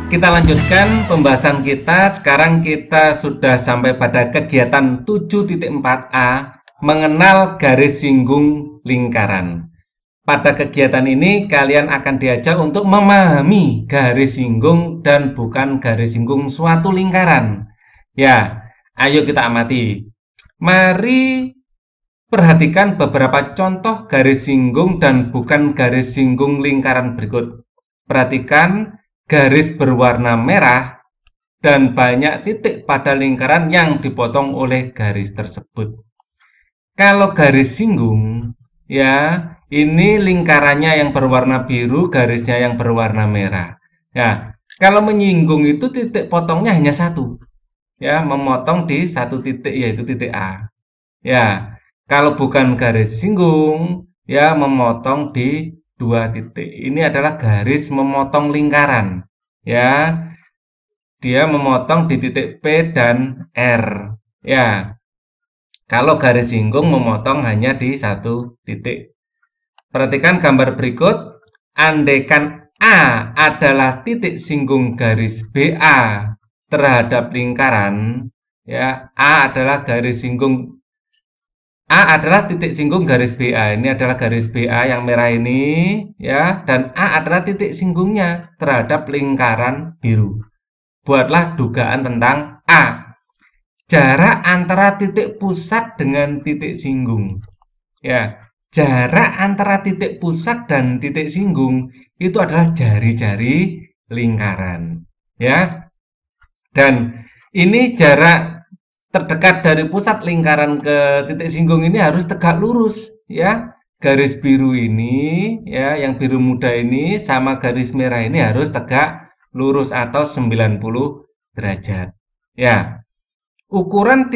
Kita lanjutkan pembahasan kita. Sekarang kita sudah sampai pada kegiatan 7.4a, mengenal garis singgung lingkaran. Pada kegiatan ini kalian akan diajak untuk memahami garis singgung dan bukan garis singgung suatu lingkaran. Ya, ayo kita amati. Mari perhatikan beberapa contoh garis singgung dan bukan garis singgung lingkaran berikut. Perhatikan garis berwarna merah dan banyak titik pada lingkaran yang dipotong oleh garis tersebut. Kalau garis singgung, ya, ini lingkarannya yang berwarna biru, garisnya yang berwarna merah. Ya, kalau menyinggung itu titik potongnya hanya satu, ya, memotong di satu titik yaitu titik A. Ya, kalau bukan garis singgung, ya, memotong di dua titik. Ini adalah garis memotong lingkaran. Ya, dia memotong di titik P dan R. Ya, kalau garis singgung memotong hanya di satu titik. Perhatikan gambar berikut. Andaikan A adalah titik singgung garis BA terhadap lingkaran, ya, A adalah titik singgung garis BA. Ini adalah garis BA yang merah ini, ya, dan A adalah titik singgungnya terhadap lingkaran biru. Buatlah dugaan tentang A. Jarak antara titik pusat dengan titik singgung. Ya, jarak antara titik pusat dan titik singgung itu adalah jari-jari lingkaran. Ya, dan ini jarak terdekat dari pusat lingkaran ke titik singgung ini harus tegak lurus. Ya, garis biru ini, ya, yang biru muda ini sama garis merah ini harus tegak lurus atau 90 derajat. Ya, ukuran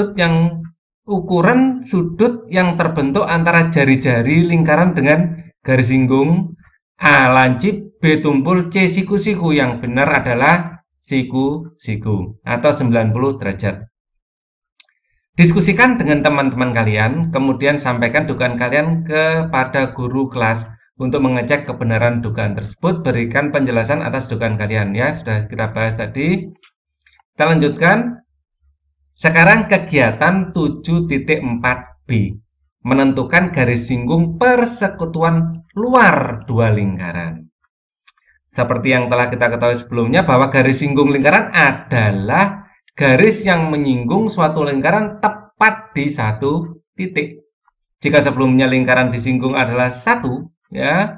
sudut yang terbentuk antara jari-jari lingkaran dengan garis singgung A lancip, B tumpul, C siku-siku. Yang benar adalah siku-siku atau 90 derajat. Diskusikan dengan teman-teman kalian, kemudian sampaikan dugaan kalian kepada guru kelas untuk mengecek kebenaran dugaan tersebut. Berikan penjelasan atas dugaan kalian, ya, sudah kita bahas tadi. Kita lanjutkan. Sekarang kegiatan 7.4b, menentukan garis singgung persekutuan luar dua lingkaran. Seperti yang telah kita ketahui sebelumnya bahwa garis singgung lingkaran adalah garis yang menyinggung suatu lingkaran tepat di satu titik. Jika sebelumnya lingkaran disinggung adalah satu, ya,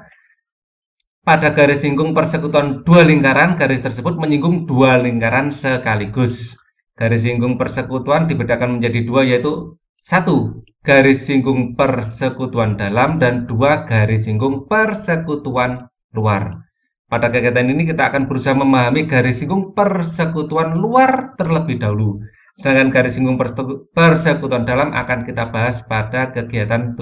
pada garis singgung persekutuan dua lingkaran, garis tersebut menyinggung dua lingkaran sekaligus. Garis singgung persekutuan dibedakan menjadi dua, yaitu satu, garis singgung persekutuan dalam, dan dua, garis singgung persekutuan luar. Pada kegiatan ini kita akan berusaha memahami garis singgung persekutuan luar terlebih dahulu. Sedangkan garis singgung persekutuan dalam akan kita bahas pada kegiatan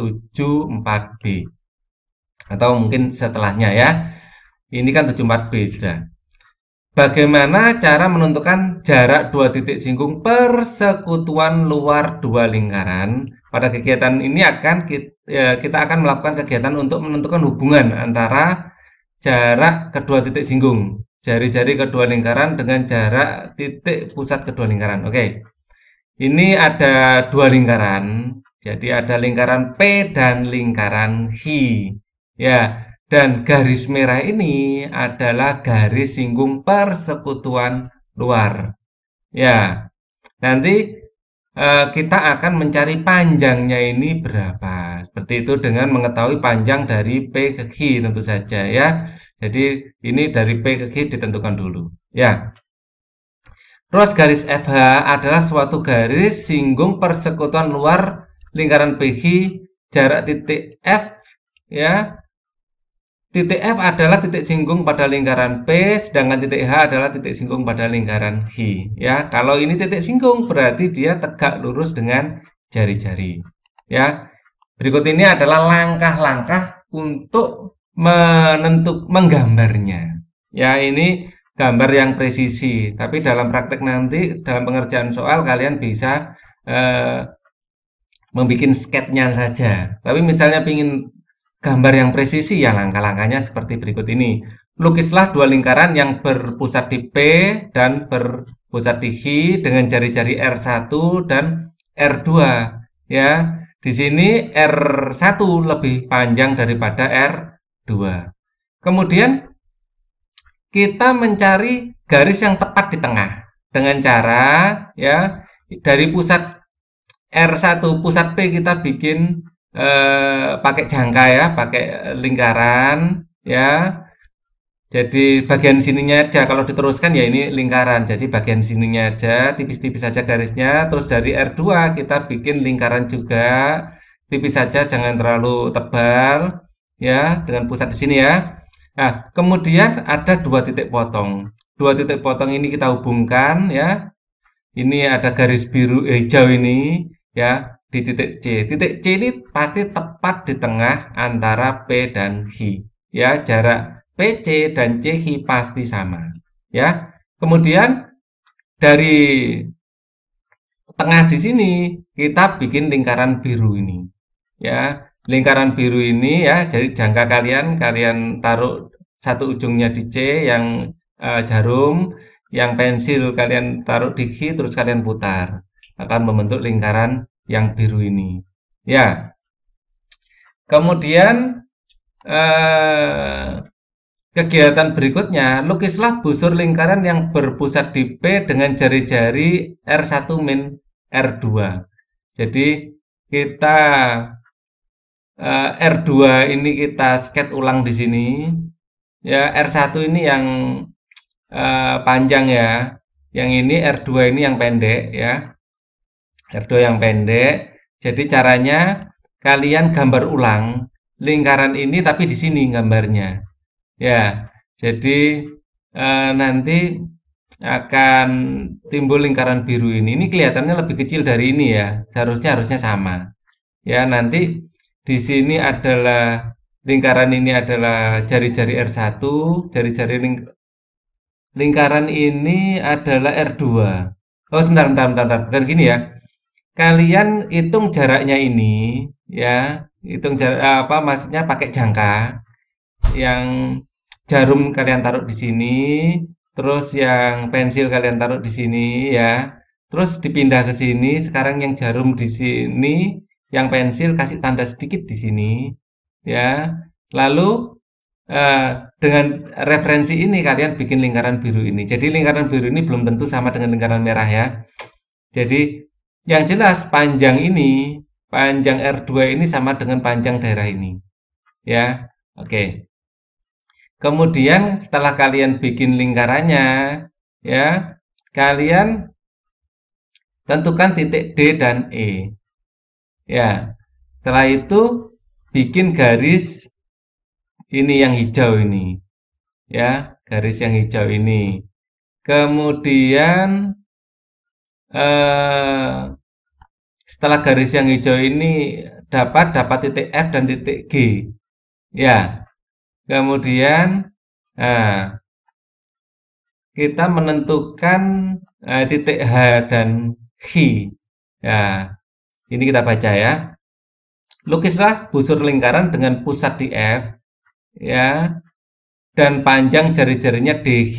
74b. Atau mungkin setelahnya, ya. Ini kan 74b sudah. Bagaimana cara menentukan jarak dua titik singgung persekutuan luar dua lingkaran? Pada kegiatan ini kita akan melakukan kegiatan untuk menentukan hubungan antara jarak kedua titik singgung, jari-jari kedua lingkaran dengan jarak titik pusat kedua lingkaran. Oke, ini ada dua lingkaran, jadi ada lingkaran P dan lingkaran H. Ya, dan garis merah ini adalah garis singgung persekutuan luar. Ya, nanti kita akan mencari panjangnya ini berapa. Seperti itu dengan mengetahui panjang dari P ke Q tentu saja, ya. Jadi ini dari P ke Q ditentukan dulu. Ya. Ruas garis FH adalah suatu garis singgung persekutuan luar lingkaran PQ, jarak titik F, ya. Titik F adalah titik singgung pada lingkaran P, sedangkan titik H adalah titik singgung pada lingkaran H. Ya, kalau ini titik singgung berarti dia tegak lurus dengan jari-jari. Ya, berikut ini adalah langkah-langkah untuk menggambarnya. Ya, ini gambar yang presisi. Tapi dalam praktek nanti dalam pengerjaan soal kalian bisa membuat sketnya saja. Tapi misalnya ingin gambar yang presisi, ya langkah-langkahnya seperti berikut ini. lukislah dua lingkaran yang berpusat di P dan berpusat di H dengan jari-jari R1 dan R2 ya. Di sini R1 lebih panjang daripada R2. Kemudian kita mencari garis yang tepat di tengah dengan cara ya dari pusat R1 pusat P kita bikin pakai jangka ya, pakai lingkaran ya. Jadi bagian sininya aja kalau diteruskan ya ini lingkaran. Jadi bagian sininya aja tipis-tipis saja garisnya. Terus dari R2 kita bikin lingkaran juga. Tipis saja jangan terlalu tebal ya dengan pusat di sini ya. Nah, kemudian ada dua titik potong. Dua titik potong ini kita hubungkan ya. Ini ada garis biru hijau ini ya di titik C. Titik C ini pasti tepat di tengah antara P dan H. Ya, jarak PC dan CH pasti sama. Ya. Kemudian dari tengah di sini kita bikin lingkaran biru ini. Ya, lingkaran biru ini ya, jadi jangka kalian taruh satu ujungnya di C yang jarum, yang pensil kalian taruh di H terus kalian putar. Akan membentuk lingkaran yang biru ini. Ya. Kemudian kegiatan berikutnya, lukislah busur lingkaran yang berpusat di P dengan jari-jari R1 min R2. Jadi kita R2 ini kita sketch ulang di sini. Ya, R1 ini yang panjang ya. Yang ini R2 ini yang pendek ya. R2 yang pendek. Jadi caranya kalian gambar ulang lingkaran ini tapi di sini gambarnya. Ya, jadi nanti akan timbul lingkaran biru ini. Ini kelihatannya lebih kecil dari ini ya. Harusnya sama. Ya, nanti di sini adalah lingkaran ini adalah jari-jari R1, jari-jari lingkaran ini adalah R2. Oh, sebentar. Bukan gini ya. Kalian hitung jaraknya ini ya, hitung jarak apa maksudnya pakai jangka. Yang jarum kalian taruh di sini, terus yang pensil kalian taruh di sini ya. Terus dipindah ke sini, sekarang yang jarum di sini, yang pensil kasih tanda sedikit di sini ya. Lalu dengan referensi ini kalian bikin lingkaran biru ini. Jadi lingkaran biru ini belum tentu sama dengan lingkaran merah ya. Jadi yang jelas panjang ini, panjang R2 ini sama dengan panjang daerah ini. Ya. Oke. Kemudian setelah kalian bikin lingkarannya, ya, kalian tentukan titik D dan E. Ya, setelah itu bikin garis ini yang hijau ini. Ya, garis yang hijau ini. Kemudian setelah garis yang hijau ini dapat titik F dan titik G. Ya. Kemudian kita menentukan titik H dan H. Ya, ini kita baca ya. Lukislah busur lingkaran dengan pusat di F, ya, dan panjang jari-jarinya DH.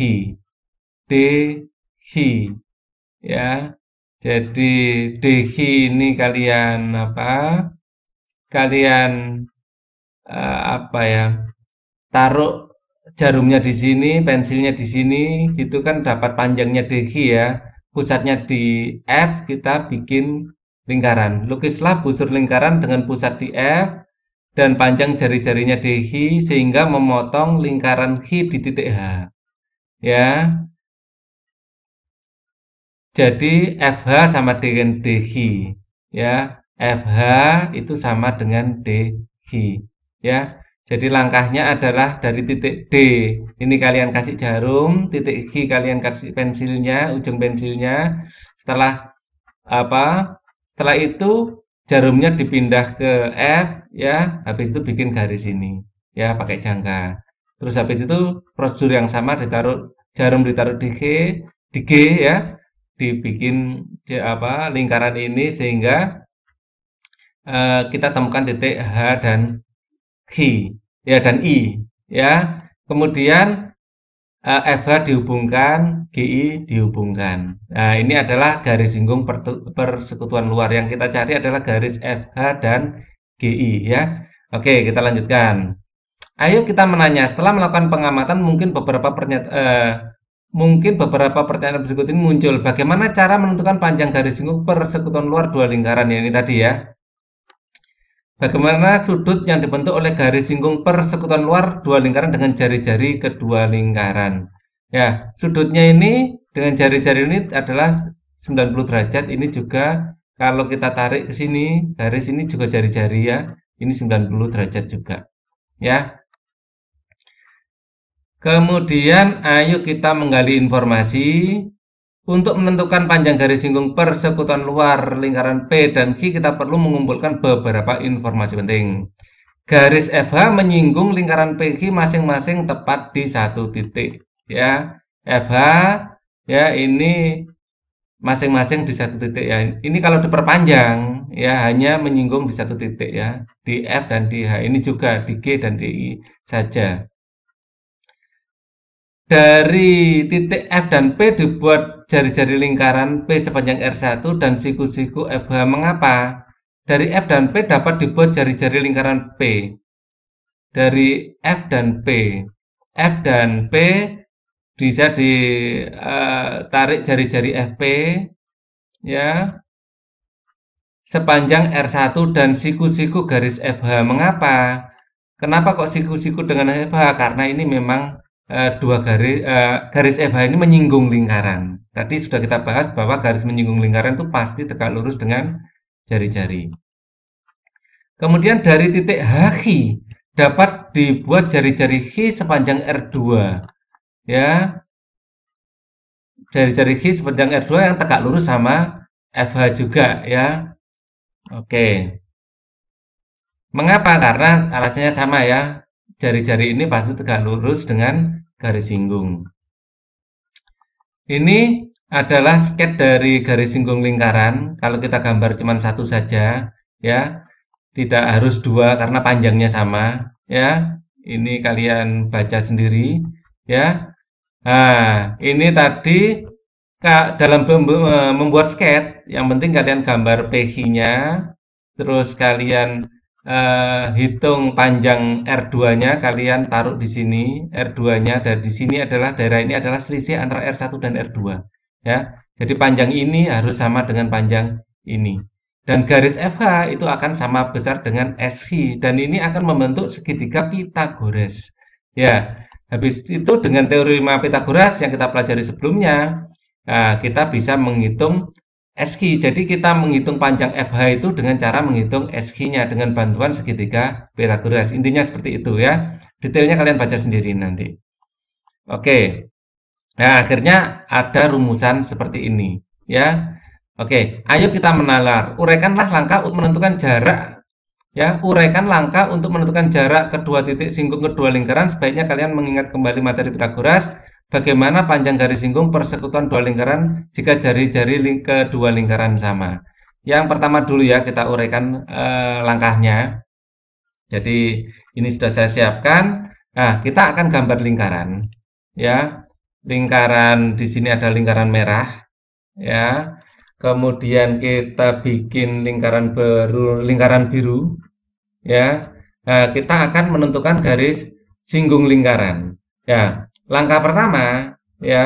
DH, ya. Jadi DH ini kalian apa? Kalian apa ya? Taruh jarumnya di sini, pensilnya di sini, gitu kan dapat panjangnya DH ya. Pusatnya di F, kita bikin lingkaran. Lukislah busur lingkaran dengan pusat di F dan panjang jari-jarinya DH sehingga memotong lingkaran H di titik H. Ya. Jadi FH sama dengan DH. Ya. FH itu sama dengan DH. Ya. Jadi langkahnya adalah dari titik D, ini kalian kasih jarum, titik G kalian kasih pensilnya, ujung pensilnya. Setelah apa? Setelah itu jarumnya dipindah ke F, ya. Habis itu bikin garis ini, ya, pakai jangka. Terus habis itu prosedur yang sama ditaruh jarum ditaruh di G ya, dibikin apa? Lingkaran ini sehingga kita temukan titik H dan H ya dan I ya. Kemudian FH dihubungkan, GI dihubungkan. Nah, ini adalah garis singgung persekutuan luar. Yang kita cari adalah garis FH dan GI ya. Oke, kita lanjutkan. Ayo kita menanya, setelah melakukan pengamatan mungkin beberapa pertanyaan berikut ini muncul. Bagaimana cara menentukan panjang garis singgung persekutuan luar dua lingkaran? Ya, ini tadi ya. Bagaimana sudut yang dibentuk oleh garis singgung persekutuan luar dua lingkaran dengan jari-jari kedua lingkaran? Ya, sudutnya ini dengan jari-jari ini adalah 90 derajat. Ini juga kalau kita tarik ke sini, garis ini juga jari-jari ya. Ini 90 derajat juga. Ya. Kemudian ayo kita menggali informasi. Untuk menentukan panjang garis singgung persekutuan luar lingkaran P dan Q, kita perlu mengumpulkan beberapa informasi penting. Garis FH menyinggung lingkaran PQ masing-masing tepat di satu titik. Ya, FH ya ini masing-masing di satu titik ya. Ini kalau diperpanjang ya hanya menyinggung di satu titik ya. Di F dan di H. Ini juga di G dan di I saja. Dari titik F dan P dibuat jari-jari lingkaran P sepanjang R1 dan siku-siku FH. Mengapa? Dari F dan P dapat dibuat jari-jari lingkaran P. Dari F dan P. F dan P bisa ditarik jari-jari FP ya sepanjang R1 dan siku-siku garis FH. Mengapa? Kenapa kok siku-siku dengan FH? Karena ini memang dua garis FH ini menyinggung lingkaran. Tadi sudah kita bahas bahwa garis menyinggung lingkaran itu pasti tegak lurus dengan jari-jari. Kemudian dari titik HQ dapat dibuat jari-jari Q sepanjang R2. Ya. Jari-jari Q sepanjang R2 yang tegak lurus sama FH juga ya. Oke. Mengapa? Karena alasannya sama ya. Jari-jari ini pasti tegak lurus dengan garis singgung. Ini adalah sketch dari garis singgung lingkaran. Kalau kita gambar cuma satu saja, ya, tidak harus dua karena panjangnya sama, ya. Ini kalian baca sendiri, ya. Nah, ini tadi dalam membuat sketch, yang penting kalian gambar PQ-nya, terus kalian hitung panjang R2-nya, kalian taruh di sini R2-nya, dan di sini adalah daerah ini adalah selisih antara R1 dan R2 ya. Jadi panjang ini harus sama dengan panjang ini. Dan garis FH itu akan sama besar dengan SQ dan ini akan membentuk segitiga Pitagoras. Ya, habis itu dengan teorema Pitagoras yang kita pelajari sebelumnya, nah, kita bisa menghitung SQ. Jadi kita menghitung panjang FH itu dengan cara menghitung SQ-nya dengan bantuan segitiga Pitagoras. Intinya seperti itu ya. Detailnya kalian baca sendiri nanti. Oke. Nah, akhirnya ada rumusan seperti ini ya. Oke, ayo kita menalar. Uraikanlah langkah untuk menentukan jarak ya. Uraikan langkah untuk menentukan jarak kedua titik singgung kedua lingkaran. Sebaiknya kalian mengingat kembali materi Pitagoras. Bagaimana panjang garis singgung persekutuan dua lingkaran jika jari-jari kedua lingkaran sama. Yang pertama dulu ya, kita uraikan langkahnya. Jadi ini sudah saya siapkan. Nah, kita akan gambar lingkaran. Ya, lingkaran di sini ada lingkaran merah. Ya, kemudian kita bikin lingkaran biru. Ya, nah, kita akan menentukan garis singgung lingkaran. Ya, langkah pertama ya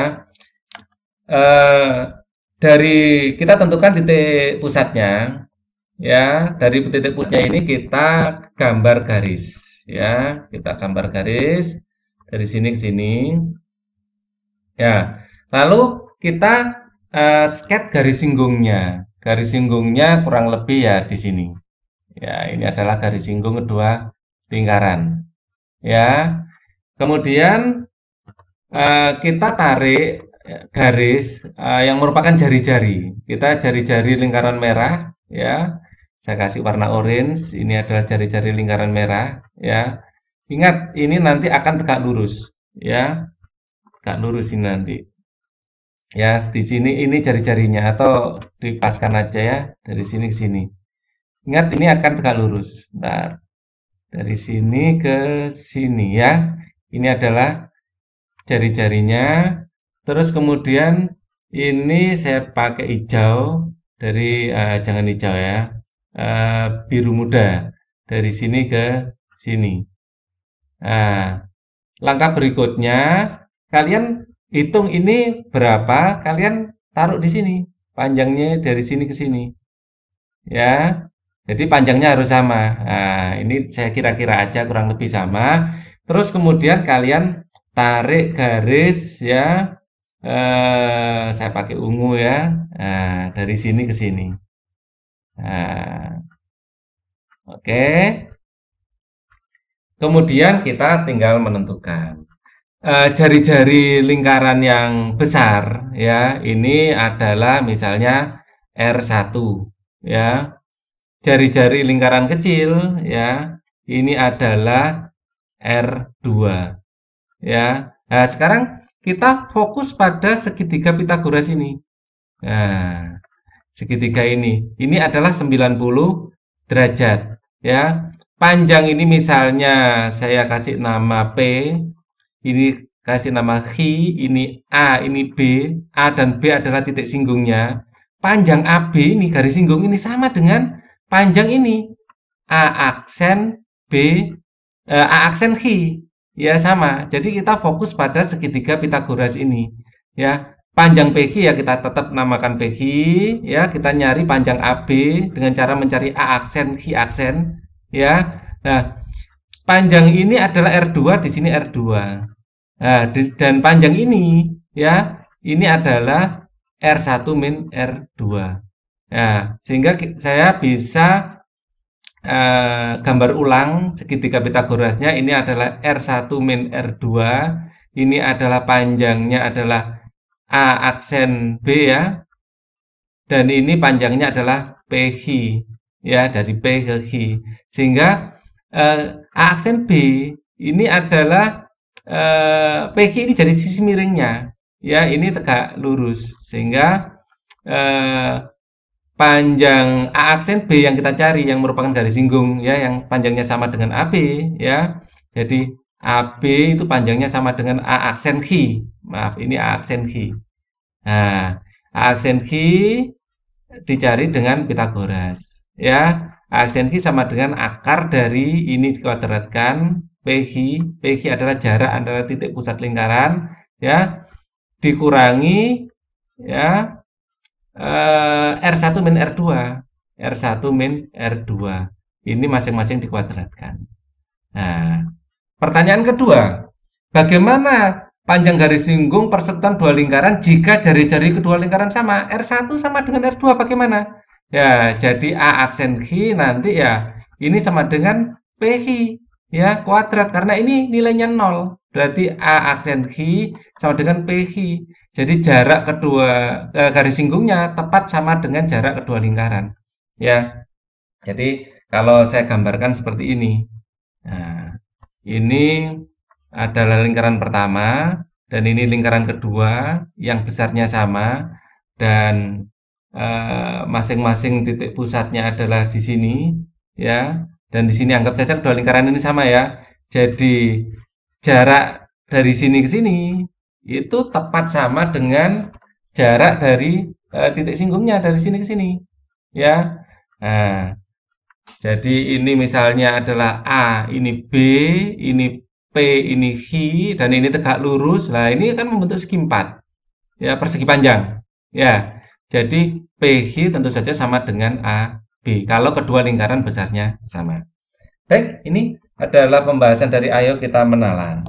dari kita tentukan titik pusatnya ya. Dari titik pusatnya ini kita gambar garis ya. Kita gambar garis dari sini ke sini ya. Lalu kita sketch garis singgungnya. Garis singgungnya kurang lebih ya di sini ya. Ini adalah garis singgung kedua lingkaran ya. Kemudian kita tarik garis yang merupakan jari-jari. Kita jari-jari lingkaran merah ya. Saya kasih warna orange. Ini adalah jari-jari lingkaran merah ya. Ingat ini nanti akan tegak lurus ya. Tegak lurus ini nanti. Ya, di sini ini jari-jarinya atau dipaskan aja ya dari sini ke sini. Ingat ini akan tegak lurus. Nah, dari sini ke sini ya. Ini adalah jari-jarinya. Terus kemudian ini saya pakai hijau dari jangan hijau ya, biru muda dari sini ke sini. Nah, langkah berikutnya kalian hitung ini berapa, kalian taruh di sini, panjangnya dari sini ke sini, ya. Jadi panjangnya harus sama. Nah, ini saya kira-kira aja kurang lebih sama. Terus kemudian kalian tarik garis ya, saya pakai ungu ya. Nah, dari sini ke sini. Nah, oke. Kemudian kita tinggal menentukan. Jari-jari lingkaran yang besar ya, ini adalah misalnya R1 ya. Jari-jari lingkaran kecil ya, ini adalah R2 ya. Nah, sekarang kita fokus pada segitiga Pitagoras ini. Nah, segitiga ini adalah 90 derajat ya. Panjang ini misalnya saya kasih nama P, ini kasih nama H, ini A, ini B. A dan B adalah titik singgungnya. Panjang AB ini, garis singgung ini sama dengan panjang ini. A aksen B, A aksen H. Ya sama. Jadi kita fokus pada segitiga Pitagoras ini. Ya, panjang PQ ya kita tetap namakan PQ. Ya, kita nyari panjang AB dengan cara mencari A aksen, H aksen. Ya, nah panjang ini adalah R2, di sini R2. Nah, dan panjang ini ya, ini adalah R1 min R2. Nah, sehingga saya bisa gambar ulang segitiga Pitagorasnya. Ini adalah R1 min R2. Ini adalah panjangnya adalah A aksen B ya. Dan ini panjangnya adalah PH ya, dari P ke H. Sehingga A aksen B ini adalah PQ ini jadi sisi miringnya ya, ini tegak lurus, sehingga panjang A aksen B yang kita cari yang merupakan garis singgung ya, yang panjangnya sama dengan AB ya. Jadi AB itu panjangnya sama dengan A aksen Q. Maaf, ini A aksen Q. Nah, A aksen Q dicari dengan Pitagoras ya. A aksen Q sama dengan akar dari ini dikuadratkan PQ. PQ adalah jarak antara titik pusat lingkaran ya, dikurangi ya R1 min R2. R1 min R2. Ini masing-masing dikuadratkan. Nah, pertanyaan kedua, bagaimana panjang garis singgung persekutuan dua lingkaran jika jari-jari kedua lingkaran sama? R1 sama dengan R2 bagaimana? Ya, jadi A aksen Q nanti ya, ini sama dengan PQ ya, kuadrat, karena ini nilainya 0. Berarti A aksen Q sama dengan PQ. Jadi jarak kedua garis singgungnya tepat sama dengan jarak kedua lingkaran. Ya, jadi kalau saya gambarkan seperti ini. Nah, ini adalah lingkaran pertama dan ini lingkaran kedua yang besarnya sama dan masing-masing titik pusatnya adalah di sini ya. Dan di sini anggap saja kedua lingkaran ini sama ya. Jadi jarak dari sini ke sini itu tepat sama dengan jarak dari titik singgungnya dari sini ke sini ya. Nah, jadi ini misalnya adalah A, ini B, ini P, ini H, dan ini tegak lurus. Nah, ini kan membentuk segi 4 ya, persegi panjang ya. Jadi PH tentu saja sama dengan AB kalau kedua lingkaran besarnya sama. Baik, ini adalah pembahasan dari Ayo Kita Menalan.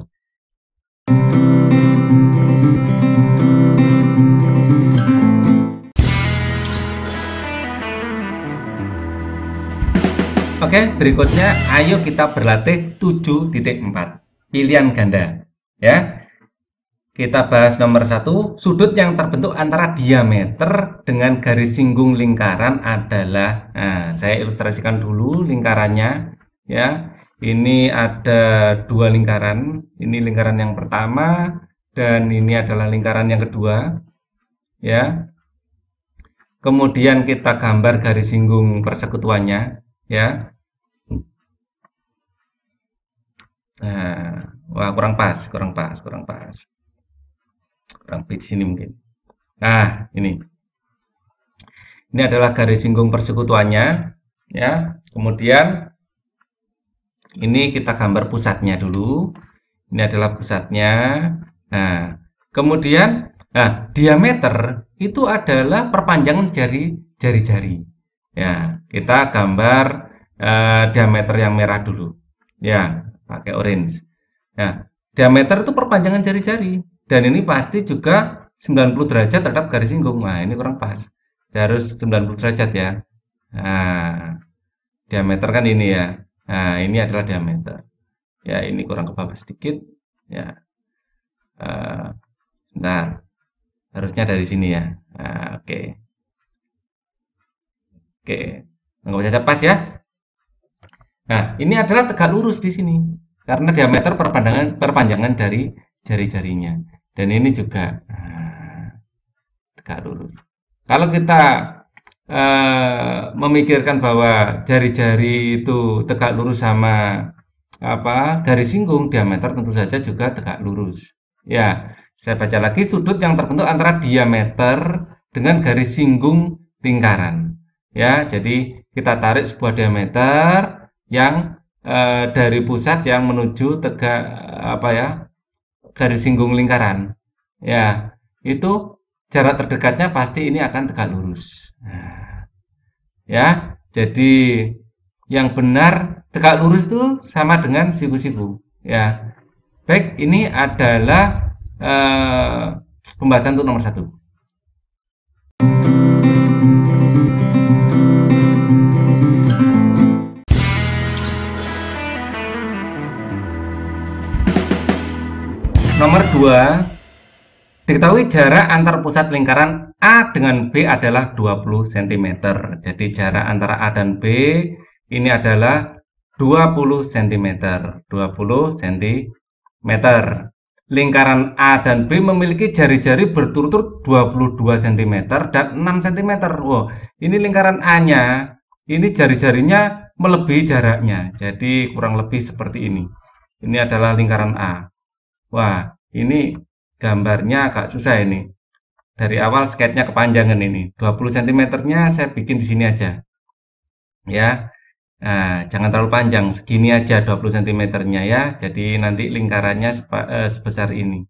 Oke, berikutnya ayo kita berlatih 7.4 pilihan ganda ya. Kita bahas nomor 1, sudut yang terbentuk antara diameter dengan garis singgung lingkaran adalah, nah, saya ilustrasikan dulu lingkarannya ya. Ini ada dua lingkaran, ini lingkaran yang pertama dan ini adalah lingkaran yang kedua ya. Kemudian kita gambar garis singgung persekutuannya ya. Nah, wah kurang pas. kurang lebih di sini mungkin. Nah, ini adalah garis singgung persekutuannya, ya. Kemudian ini kita gambar pusatnya dulu. Ini adalah pusatnya. Nah, kemudian diameter itu adalah perpanjangan dari jari-jari. Ya, kita gambar diameter yang merah dulu. Ya, pakai orange. Nah, diameter itu perpanjangan jari-jari. Dan ini pasti juga 90 derajat terhadap garis singgung. Nah, ini kurang pas. Harus 90 derajat ya. Nah, diameter kan ini ya. Nah, ini adalah diameter. Ya, ini kurang ke bawah sedikit. Ya, sebentar. Harusnya dari sini ya. Nah, oke. Oke. Nggak bisa pas ya. Nah, ini adalah tegak lurus di sini. Karena diameter perpanjangan dari jari-jarinya. Dan ini juga tegak lurus. Kalau kita memikirkan bahwa jari-jari itu tegak lurus sama garis singgung, diameter tentu saja juga tegak lurus. Ya, saya baca lagi, sudut yang terbentuk antara diameter dengan garis singgung lingkaran. Ya, jadi kita tarik sebuah diameter yang dari pusat yang menuju tegak garis singgung lingkaran. Ya, itu jarak terdekatnya pasti ini akan tegak lurus. Nah, ya, jadi yang benar tegak lurus itu sama dengan siku-siku. Ya, baik, ini adalah pembahasan untuk nomor 1. Nomor 2. Diketahui jarak antar pusat lingkaran A dengan B adalah 20 cm. Jadi jarak antara A dan B ini adalah 20 cm. 20 cm. Lingkaran A dan B memiliki jari-jari berturut-turut 22 cm dan 6 cm. Wow, ini lingkaran A-nya, ini jari-jarinya melebihi jaraknya. Jadi kurang lebih seperti ini. Ini adalah lingkaran A. Wah, ini gambarnya agak susah ini. Dari awal sketnya kepanjangan ini. 20 cm-nya saya bikin di sini aja. Ya. Nah, jangan terlalu panjang, segini aja 20 cm-nya ya. Jadi nanti lingkarannya sebesar ini.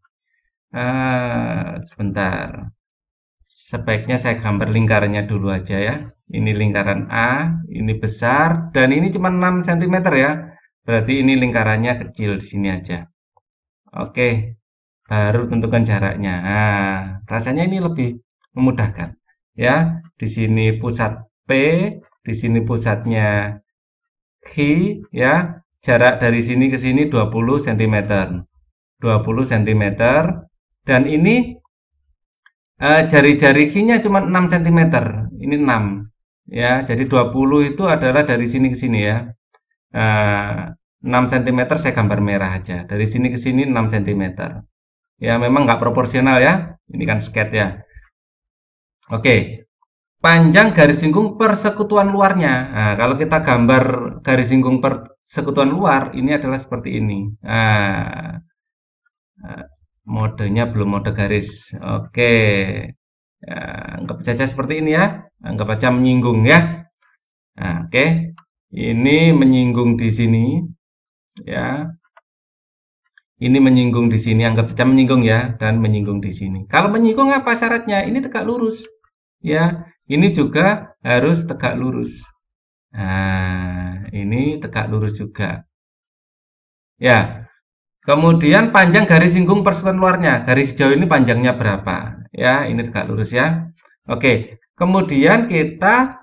Sebentar. Sebaiknya saya gambar lingkarannya dulu aja ya. Ini lingkaran A, ini besar dan ini cuma 6 cm ya. Berarti ini lingkarannya kecil di sini aja. Oke. Baru tentukan jaraknya. Nah, rasanya ini lebih memudahkan. Ya, di sini pusat P, di sini pusatnya Q, ya. Jarak dari sini ke sini 20 cm. 20 cm. Dan ini jari-jari Q-nya cuma 6 cm. Ini 6. Ya, jadi 20 itu adalah dari sini ke sini ya. 6 cm saya gambar merah aja. Dari sini ke sini 6 cm. Ya, memang nggak proporsional ya. Ini kan sket ya. Oke. Panjang garis singgung persekutuan luarnya. Nah, kalau kita gambar garis singgung persekutuan luar, ini adalah seperti ini. Nah, modenya belum mode garis. Oke. Ya, anggap saja seperti ini ya. Anggap saja menyinggung ya. Nah, oke. Ini menyinggung di sini. Ya. Ini menyinggung di sini, anggap saja menyinggung ya, dan menyinggung di sini. Kalau menyinggung apa syaratnya? Ini tegak lurus. Ya, ini juga harus tegak lurus. Nah, ini tegak lurus juga. Ya, kemudian panjang garis singgung persekutuan luarnya. Garis hijau ini panjangnya berapa? Ya, ini tegak lurus ya. Oke, kemudian kita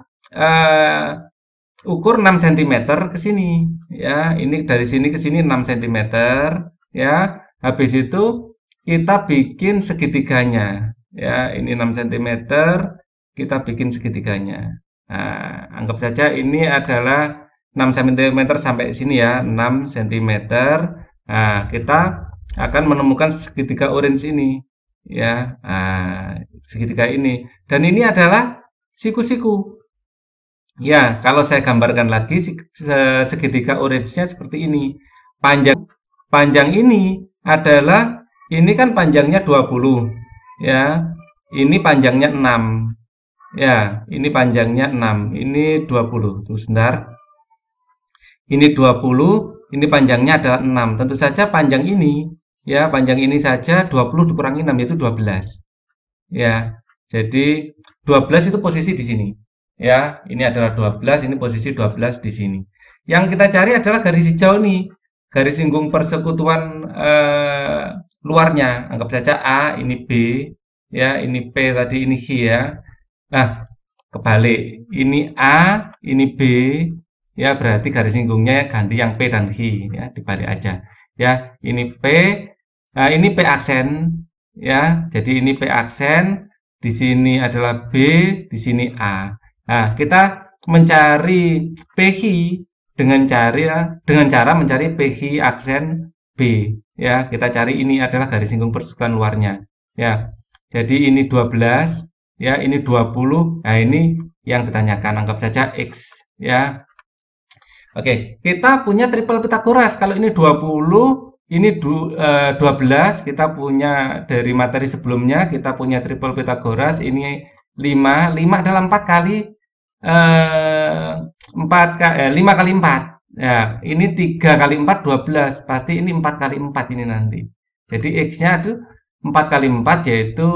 ukur 6 cm ke sini. Ya, ini dari sini ke sini 6 cm. Ya, habis itu kita bikin segitiganya. Ya, ini 6 cm, kita bikin segitiganya. Nah, anggap saja ini adalah 6 cm sampai sini ya, 6 cm. Nah, kita akan menemukan segitiga orange ini. Ya, nah, segitiga ini. Dan ini adalah siku-siku. Ya, kalau saya gambarkan lagi segitiga orange-nya seperti ini. Panjang ini adalah, ini kan panjangnya 20. ya. Ini panjangnya 6. Ya, ini panjangnya 6. Ini 20. Tunggu sebentar. Ini 20, ini panjangnya adalah 6. Tentu saja panjang ini, ya, panjang ini saja 20 dikurangi 6 yaitu 12. Ya. Jadi 12 itu posisi di sini. Ya, ini adalah 12, ini posisi 12 di sini. Yang kita cari adalah garis hijau nih. Garis singgung persekutuan luarnya. Anggap saja A, ini B, ya, ini P tadi, ini H ya. Nah, kebalik. Ini A, ini B, ya berarti garis singgungnya ganti yang P dan H, ya dibalik aja. Ya, ini P, nah ini P aksen, ya. Jadi ini P aksen, di sini adalah B, di sini A. Nah, kita mencari PH dengan cara mencari PH aksen B, ya. Kita cari ini adalah garis singgung persekutuan luarnya, ya. Jadi ini 12, ya, ini 20. Nah, ini yang ditanyakan, anggap saja X, ya. Oke, kita punya triple Pitagoras. Kalau ini 20, ini 12, kita punya dari materi sebelumnya, kita punya triple Pitagoras, ini 5. 5 adalah 4 kali 5 kali 4. Ya, ini 3 kali 4 12. Pasti ini 4 kali 4 ini nanti. Jadi X-nya itu 4 kali 4 yaitu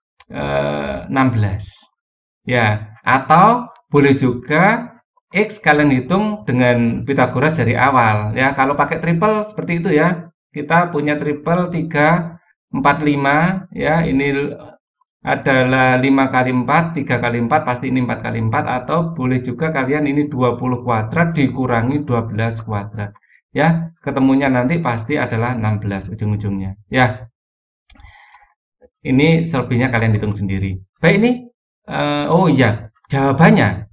16. Ya, atau boleh juga X kalian hitung dengan Pitagoras dari awal. Ya, kalau pakai triple seperti itu ya. Kita punya triple 3, 4, 5. Ya, ini adalah 5 kali 4, 3 kali 4, pasti ini 4 kali 4. Atau boleh juga kalian ini 20 kuadrat dikurangi 12 kuadrat. Ya, ketemunya nanti pasti adalah 16 ujung-ujungnya. Ya, ini selebihnya kalian hitung sendiri. Baik, ini oh iya, jawabannya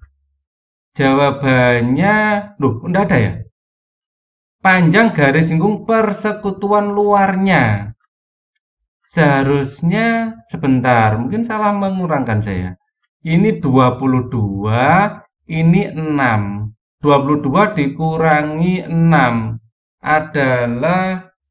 loh, enggak ada ya? Panjang garis singgung persekutuan luarnya. Seharusnya, sebentar, mungkin salah mengurangkan saya. Ini 22, ini 6. 22 dikurangi 6 adalah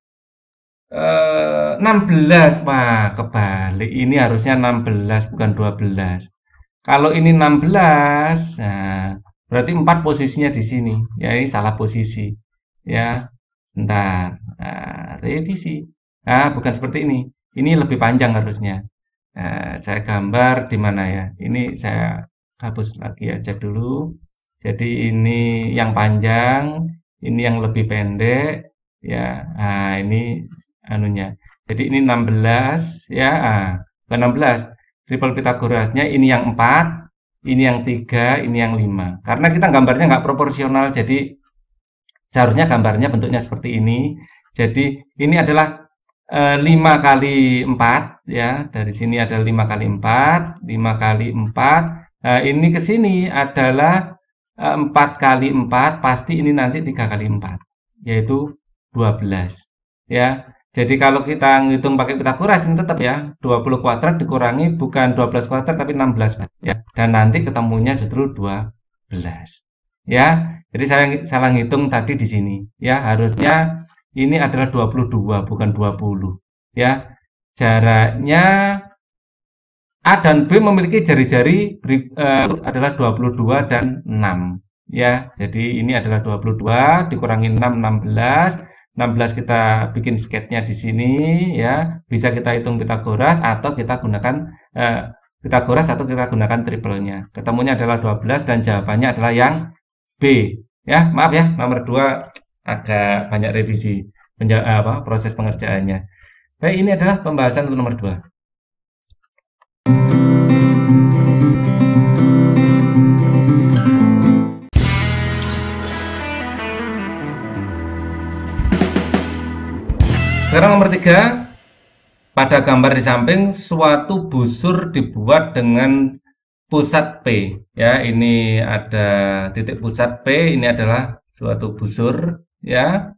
16. Wah, kebalik. Ini harusnya 16, bukan 12. Kalau ini 16, nah, berarti 4 posisinya di sini. Ya, ini salah posisi. Ya, bentar. Nah, revisi. Nah, bukan seperti ini. Ini lebih panjang harusnya. Nah, saya gambar di mana ya? Ini saya hapus lagi aja dulu. Jadi ini yang panjang, ini yang lebih pendek. Ya, nah ini anunya. Jadi ini 16, ya, bukan 16. Triple Pitagorasnya ini yang 4, ini yang 3, ini yang 5. Karena kita gambarnya nggak proporsional, jadi seharusnya gambarnya bentuknya seperti ini. Jadi ini adalah 5 kali 4, ya. Dari sini ada 5 kali 4, 5 kali 4. Ini ke sini adalah 4 kali 4, pasti ini nanti 3 kali 4, yaitu 12. Ya. Jadi kalau kita ngitung pakai Pitagoras ini tetap ya 20 kuadrat dikurangi bukan 12 kuadrat tapi 16 ya. Dan nanti ketemunya justru 12. Ya. Jadi saya salah ngitung tadi di sini ya. Harusnya ini adalah 22 bukan 20 ya. Jaraknya A dan B memiliki jari-jari adalah 22 dan 6 ya. Jadi ini adalah 22 dikurangi 6 16. 16 kita bikin sketnya di sini ya. Bisa kita hitung Pitagoras atau kita gunakan Pitagoras atau kita gunakan triplenya. Ketemunya adalah 12 dan jawabannya adalah yang B. Ya, maaf ya, nomor 2 agak banyak revisi proses pengerjaannya. Baik, ini adalah pembahasan untuk nomor 2. Sekarang nomor 3, pada gambar di samping suatu busur dibuat dengan pusat P. Ya, ini ada titik pusat P, ini adalah suatu busur ya.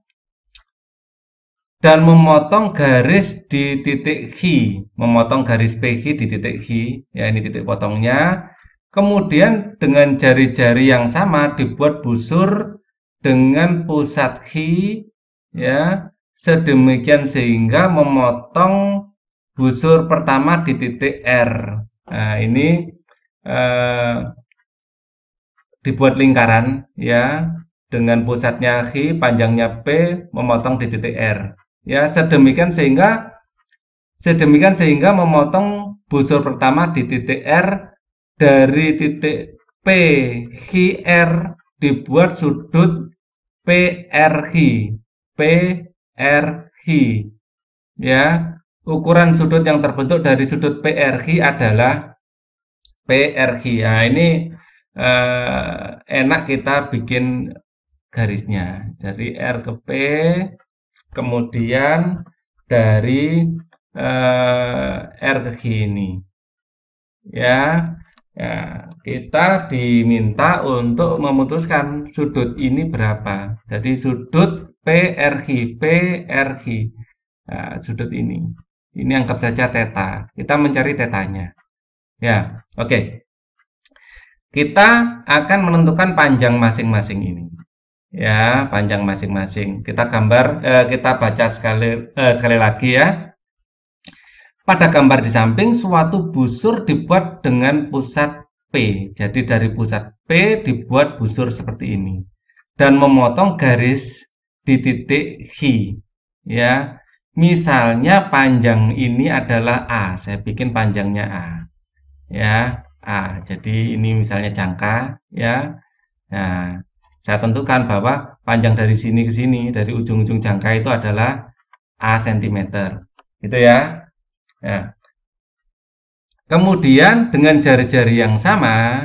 Dan memotong garis di titik H, memotong garis PH di titik H, ya ini titik potongnya. Kemudian dengan jari-jari yang sama dibuat busur dengan pusat H, ya sedemikian sehingga memotong busur pertama di titik R. Nah, ini dibuat lingkaran ya dengan pusatnya H, panjangnya P, memotong di titik R. Ya, sedemikian sehingga memotong busur pertama di titik R dari titik P H R dibuat sudut PRH. PRH. Ya, ukuran sudut yang terbentuk dari sudut PRH adalah PRH. Nah, ini enak kita bikin garisnya. Jadi R ke P, kemudian dari R ke G ini. Ya, ya, kita diminta untuk memutuskan sudut ini berapa. Jadi sudut PRG, PRG. Nah, sudut ini. Ini anggap saja theta. Kita mencari tetanya. Ya, oke. Kita akan menentukan panjang masing-masing ini. Ya, panjang masing-masing. Kita baca sekali lagi ya. Pada gambar di samping, suatu busur dibuat dengan pusat P. Jadi dari pusat P dibuat busur seperti ini. Dan memotong garis di titik H. Ya, misalnya panjang ini adalah A. Saya bikin panjangnya A. Ya, A. Jadi ini misalnya jangka. Ya, nah, saya tentukan bahwa panjang dari sini ke sini, dari ujung-ujung jangka itu adalah A cm. Gitu ya. Nah, kemudian dengan jari-jari yang sama,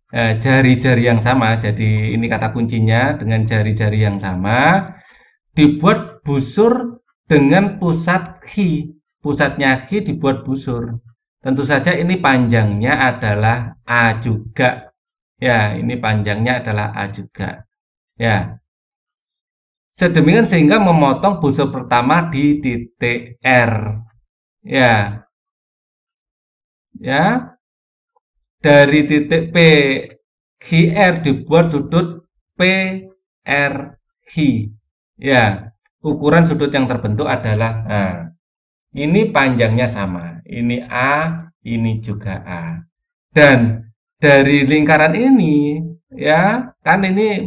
jadi ini kata kuncinya, dengan jari-jari yang sama, dibuat busur dengan pusat H. Pusatnya H dibuat busur. Tentu saja ini panjangnya adalah A juga. Ya, ini panjangnya adalah A juga. Ya. Sedemikian sehingga memotong busur pertama di titik R. Ya. Ya. Dari titik P GR dibuat sudut PRH. Ya, ukuran sudut yang terbentuk adalah ini panjangnya sama. Ini A, ini juga A. Dan dari lingkaran ini ya, kan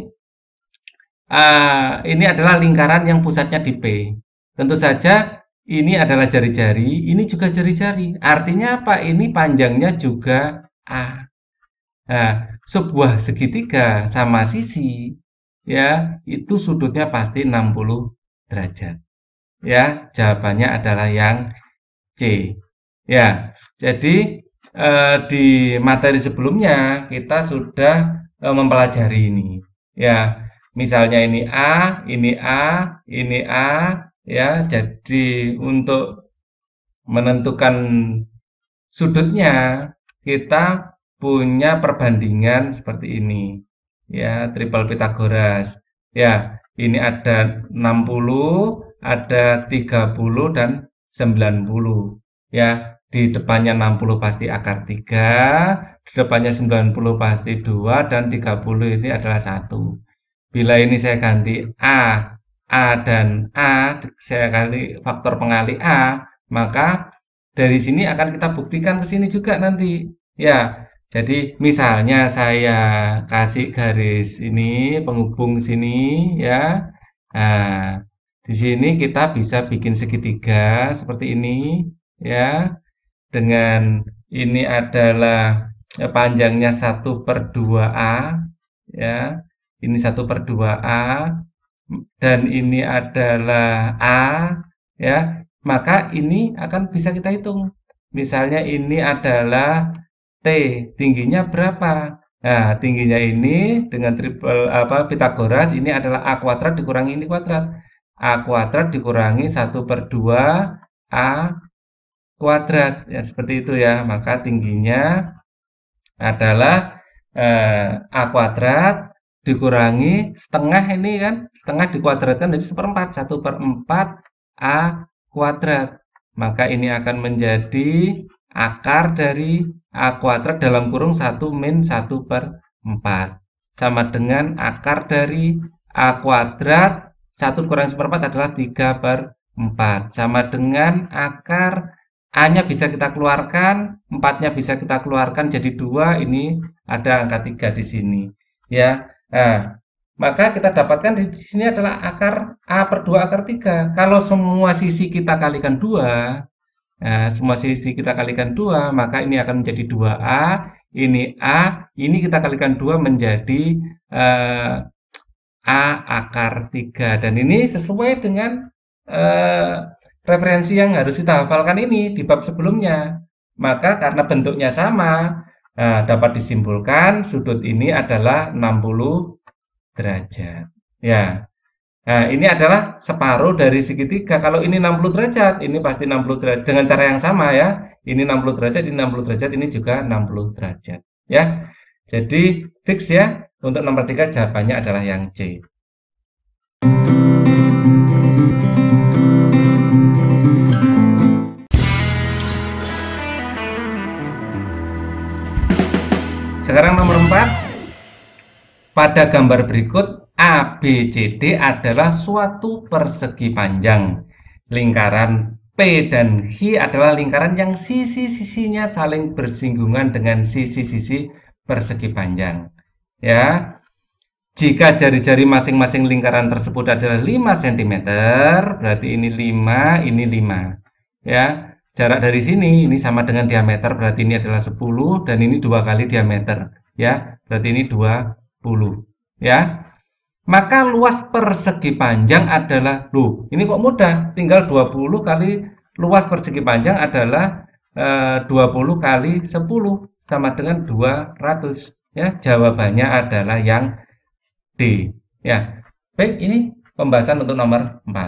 ini adalah lingkaran yang pusatnya di P. Tentu saja ini adalah jari-jari, ini juga jari-jari. Artinya apa? Ini panjangnya juga A. Nah, sebuah segitiga sama sisi ya, itu sudutnya pasti 60 derajat. Ya, jawabannya adalah yang C. Ya, jadi di materi sebelumnya kita sudah mempelajari ini. Ya, misalnya ini A, ini A, ini A, ya. Jadi untuk menentukan sudutnya kita punya perbandingan seperti ini. Ya, triple Pythagoras. Ya, ini ada 60, ada 30 dan 90. Ya, di depannya 60 pasti akar 3, di depannya 90 pasti 2 dan 30 ini adalah 1. Bila ini saya ganti A dan A, saya ganti faktor pengali A, maka dari sini akan kita buktikan ke sini juga nanti. Ya, jadi misalnya saya kasih garis ini penghubung sini ya. Nah, di sini kita bisa bikin segitiga seperti ini ya. Dengan ini adalah panjangnya 1/2A ya. Ini 1/2A dan ini adalah A ya. Maka ini akan bisa kita hitung. Misalnya ini adalah T, tingginya berapa? Nah, tingginya ini dengan triple Pythagoras ini adalah A kuadrat dikurangi ini kuadrat. A kuadrat dikurangi 1/2 A kuadrat. Ya, seperti itu ya. Maka tingginya adalah A kuadrat dikurangi setengah ini kan. Setengah dikuadratkan jadi 1/4. 1/4 A kuadrat. Maka ini akan menjadi akar dari A kuadrat dalam kurung 1 min 1/4 sama dengan akar dari A kuadrat 1 kurangi 1/4 adalah 3/4 sama dengan akar A-nya bisa kita keluarkan, 4-nya bisa kita keluarkan jadi 2, ini ada angka 3 di sini. Ya, nah, maka kita dapatkan di sini adalah akar A per 2 akar 3. Kalau semua sisi kita kalikan 2, nah, semua sisi kita kalikan 2, maka ini akan menjadi 2A, ini A, ini kita kalikan 2 menjadi eh, A akar 3. Dan ini sesuai dengan eh, referensi yang harus kita hafalkan ini di bab sebelumnya. Maka karena bentuknya sama, dapat disimpulkan sudut ini adalah 60 derajat. Ya. Nah, ini adalah separuh dari segitiga. Kalau ini 60 derajat, ini pasti 60 derajat. Dengan cara yang sama ya. Ini 60 derajat, ini 60 derajat, ini juga 60 derajat. Ya. Jadi fix ya. Untuk nomor 3 jawabannya adalah yang C. Sekarang nomor 4. Pada gambar berikut, ABCD adalah suatu persegi panjang. Lingkaran P dan H adalah lingkaran yang sisi-sisinya saling bersinggungan dengan sisi-sisi persegi panjang. Ya. Jika jari-jari masing-masing lingkaran tersebut adalah 5 cm, berarti ini 5, ini 5. Ya. Jarak dari sini ini sama dengan diameter, berarti ini adalah 10 dan ini 2 kali diameter. Ya, berarti ini 20. Ya. Maka luas persegi panjang adalah, loh, ini kok mudah, tinggal 20 kali luas persegi panjang adalah 20 kali 10 sama dengan 200. Ya, jawabannya adalah yang D. Ya. Baik, ini pembahasan untuk nomor 4.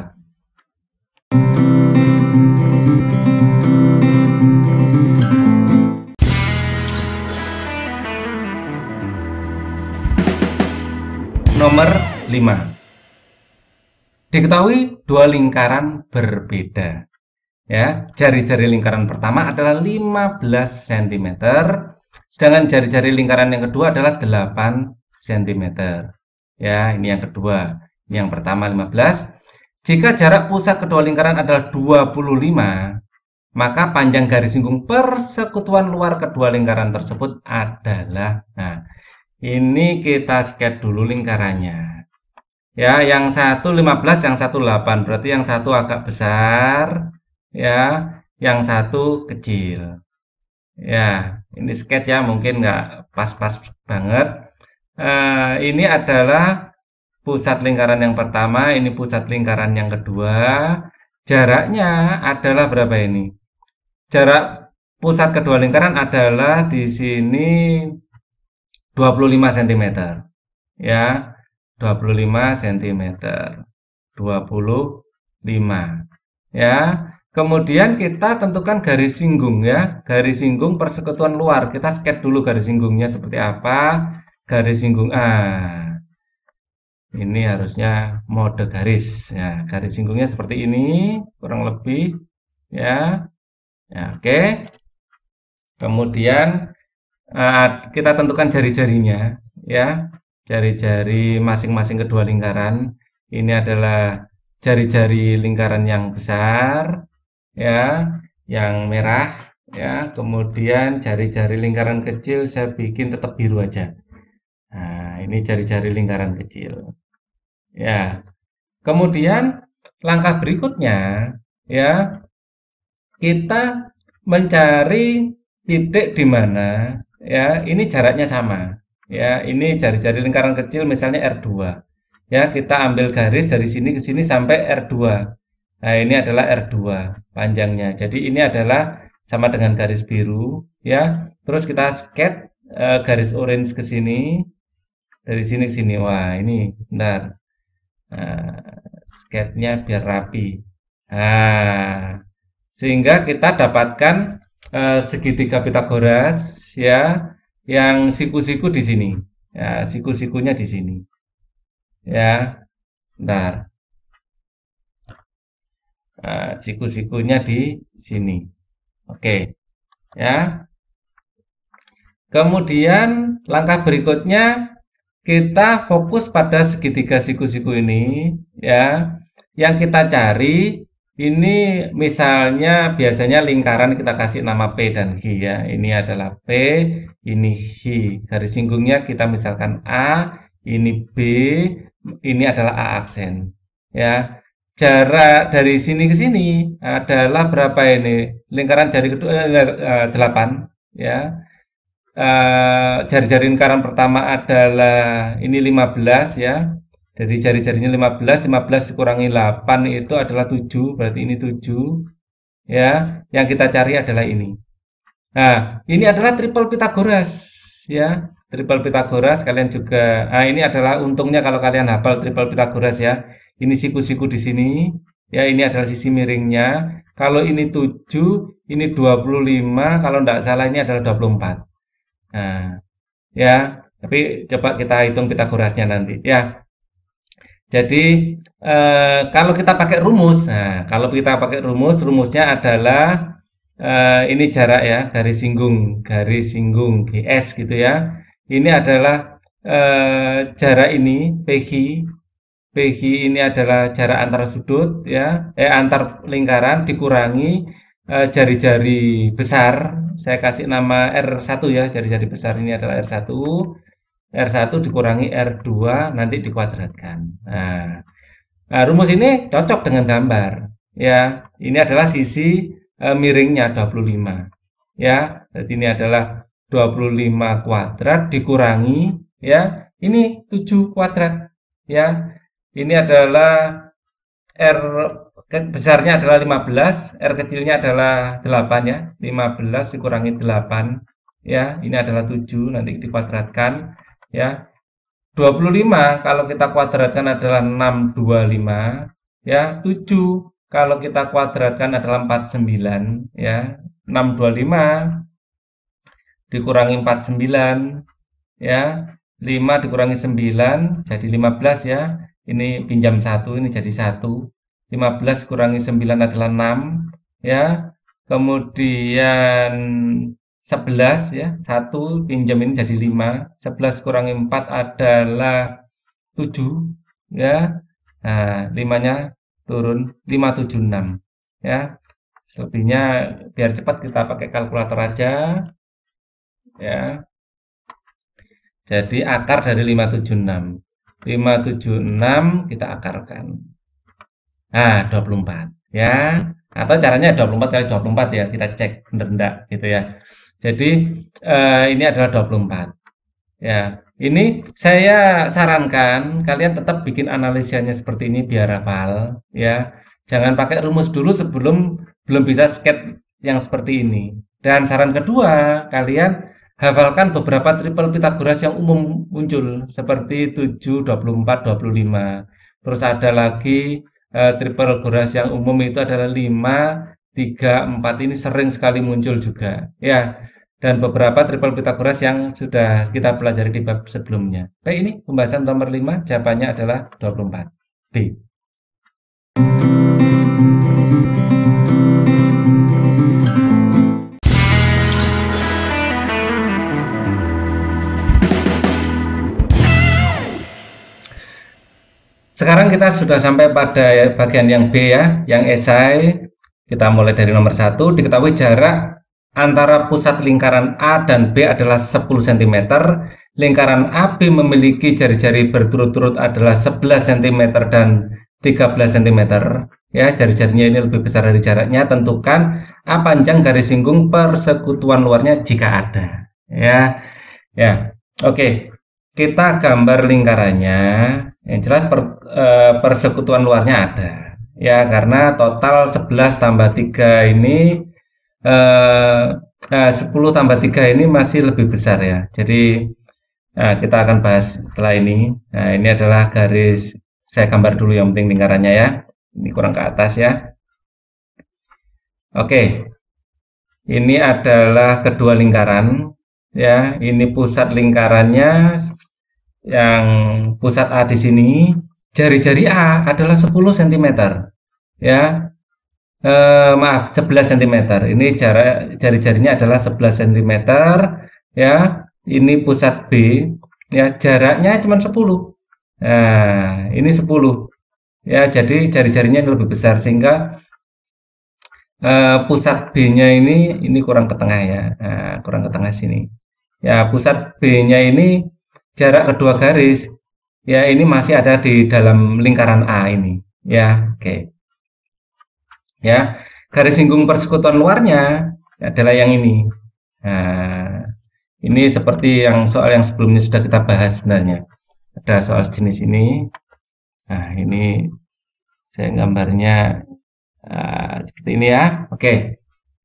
Nomor 5. Diketahui dua lingkaran berbeda. Ya, jari-jari lingkaran pertama adalah 15 cm, sedangkan jari-jari lingkaran yang kedua adalah 8 cm. Ya, ini yang kedua. Yang pertama 15. Jika jarak pusat kedua lingkaran adalah 25, maka panjang garis singgung persekutuan luar kedua lingkaran tersebut adalah, nah, ini kita sketch dulu lingkarannya. Ya, yang satu 15, yang satu 8. Berarti yang satu agak besar, ya, yang satu kecil. Ya, ini sketch ya, mungkin nggak pas-pas banget. Ini adalah pusat lingkaran yang pertama, ini pusat lingkaran yang kedua. Jaraknya adalah berapa ini? Jarak pusat kedua lingkaran adalah di sini 25 cm. Ya, 25 cm. 25. Ya. Kemudian kita tentukan garis singgung ya. Garis singgung persekutuan luar. Kita sketch dulu garis singgungnya seperti apa. Garis singgung ini harusnya mode garis. Ya, garis singgungnya seperti ini, kurang lebih ya. Ya, oke. Kemudian kita tentukan jari-jarinya ya. Jari-jari masing-masing kedua lingkaran. Ini adalah jari-jari lingkaran yang besar ya, yang merah ya. Kemudian jari-jari lingkaran kecil saya bikin tetap biru aja. Nah, ini jari-jari lingkaran kecil. Ya. Kemudian langkah berikutnya ya, kita mencari titik di mana ya, ini jaraknya sama. Ya, ini jari-jari lingkaran kecil misalnya R2. Ya, kita ambil garis dari sini ke sini sampai R2. Nah, ini adalah R2 panjangnya. Jadi ini adalah sama dengan garis biru ya. Terus kita sketch garis orange ke sini. Dari sini ke sini. Wah, ini bentar. Sketchnya biar rapi. Nah, sehingga kita dapatkan segitiga Pitagoras ya, yang siku-siku di sini. Ya, siku-sikunya di sini. Ya, bentar. Siku-sikunya di sini. Oke. Ya. Kemudian langkah berikutnya kita fokus pada segitiga siku-siku ini ya. Yang kita cari Ini misalnya biasanya lingkaran kita kasih nama P dan H ya. Ini adalah P, ini H. Garis singgungnya kita misalkan A, ini B, ini adalah A aksen. Ya, jarak dari sini ke sini adalah berapa ini? Lingkaran jari kedua 8 ya. Jari-jari lingkaran pertama adalah ini 15 ya. Jadi jari-jarinya 15, 15 dikurangi 8 itu adalah 7, berarti ini 7 ya. Yang kita cari adalah ini. Nah, ini adalah triple Pythagoras ya. Triple Pythagoras kalian juga. Nah, ini adalah untungnya kalau kalian hafal triple Pythagoras ya. Ini siku-siku di sini. Ya, ini adalah sisi miringnya. Kalau ini 7, ini 25, kalau tidak salah ini adalah 24. Nah, ya, tapi coba kita hitung Pythagorasnya nanti ya. Jadi kalau kita pakai rumus, nah kalau kita pakai rumus, rumusnya adalah ini jarak ya, garis singgung GS gitu ya. Ini adalah jarak ini PG ini adalah jarak antar sudut ya, antar lingkaran dikurangi jari-jari besar. Saya kasih nama R1 ya, jari-jari besar ini adalah R1. R1 dikurangi R2 nanti dikuadratkan. Nah, rumus ini cocok dengan gambar. Ya, ini adalah sisi miringnya 25. Ya, jadi ini adalah 25 kuadrat dikurangi ya, ini 7 kuadrat. Ya, ini adalah R besarnya adalah 15, R kecilnya adalah 8 ya. 15 dikurangi 8 ya, ini adalah 7 nanti dikuadratkan ya. 25 kalau kita kuadratkan adalah 625 ya. 7 kalau kita kuadratkan adalah 49 ya. 625 dikurangi 49 ya. 5 dikurangi 9 jadi 15 ya. Ini pinjam 1, ini jadi 1. 15 kurangi 9 adalah 6 ya. Kemudian 11 ya, 1 pinjam ini jadi 5. 11 kurangi 4 adalah 7 ya. Nah, 5-nya turun 576 ya. Selebihnya biar cepat kita pakai kalkulator aja ya. Jadi akar dari 576. 576 kita akarkan. Nah, 24 ya. Atau caranya 24 kali 24 ya, kita cek benar enggak gitu ya. Jadi ini adalah 24. Ya, ini saya sarankan kalian tetap bikin analisanya seperti ini biar hafal ya. Jangan pakai rumus dulu sebelum belum bisa sketch yang seperti ini. Dan saran kedua, kalian hafalkan beberapa triple Pythagoras yang umum muncul seperti 7, 24, 25. Terus ada lagi triple Pythagoras yang umum itu adalah 5, 3, 4 ini sering sekali muncul juga ya. Dan beberapa triple Pythagoras yang sudah kita pelajari di bab sebelumnya. Baik, ini pembahasan nomor 5, jawabannya adalah 24. B. Sekarang kita sudah sampai pada bagian yang B ya, yang esai. Kita mulai dari nomor 1, diketahui jarak antara pusat lingkaran A dan B adalah 10 cm. Lingkaran AB memiliki jari-jari berturut-turut adalah 11 cm dan 13 cm. Ya, jari-jarinya ini lebih besar dari jaraknya. Tentukan A panjang garis singgung persekutuan luarnya jika ada. Ya, ya. Oke, kita gambar lingkarannya. Yang jelas persekutuan luarnya ada. Ya, karena total 11 tambah 3 ini 10 tambah 3 ini masih lebih besar ya. Jadi kita akan bahas setelah ini. Nah, ini adalah garis, saya gambar dulu yang penting lingkarannya ya. Ini kurang ke atas ya. Oke. Ini adalah kedua lingkaran ya. Ini pusat lingkarannya yang pusat A di sini. Jari-jari A adalah 10 cm ya. Maaf, 11 cm. Ini jarak jari-jarinya adalah 11 cm ya. Ini pusat B ya, jaraknya cuma 10. Nah, ini 10 ya, jadi jari-jarinya lebih besar sehingga pusat B-nya ini kurang ke tengah ya. Nah, kurang ke tengah sini. Ya, pusat B-nya ini jarak kedua garis. Ya, ini masih ada di dalam lingkaran A ini. Ya, oke. Ya, garis singgung persekutuan luarnya adalah yang ini. Nah, ini seperti yang soal yang sebelumnya sudah kita bahas sebenarnya. Ada soal jenis ini. Nah, ini saya gambarnya seperti ini ya. Oke.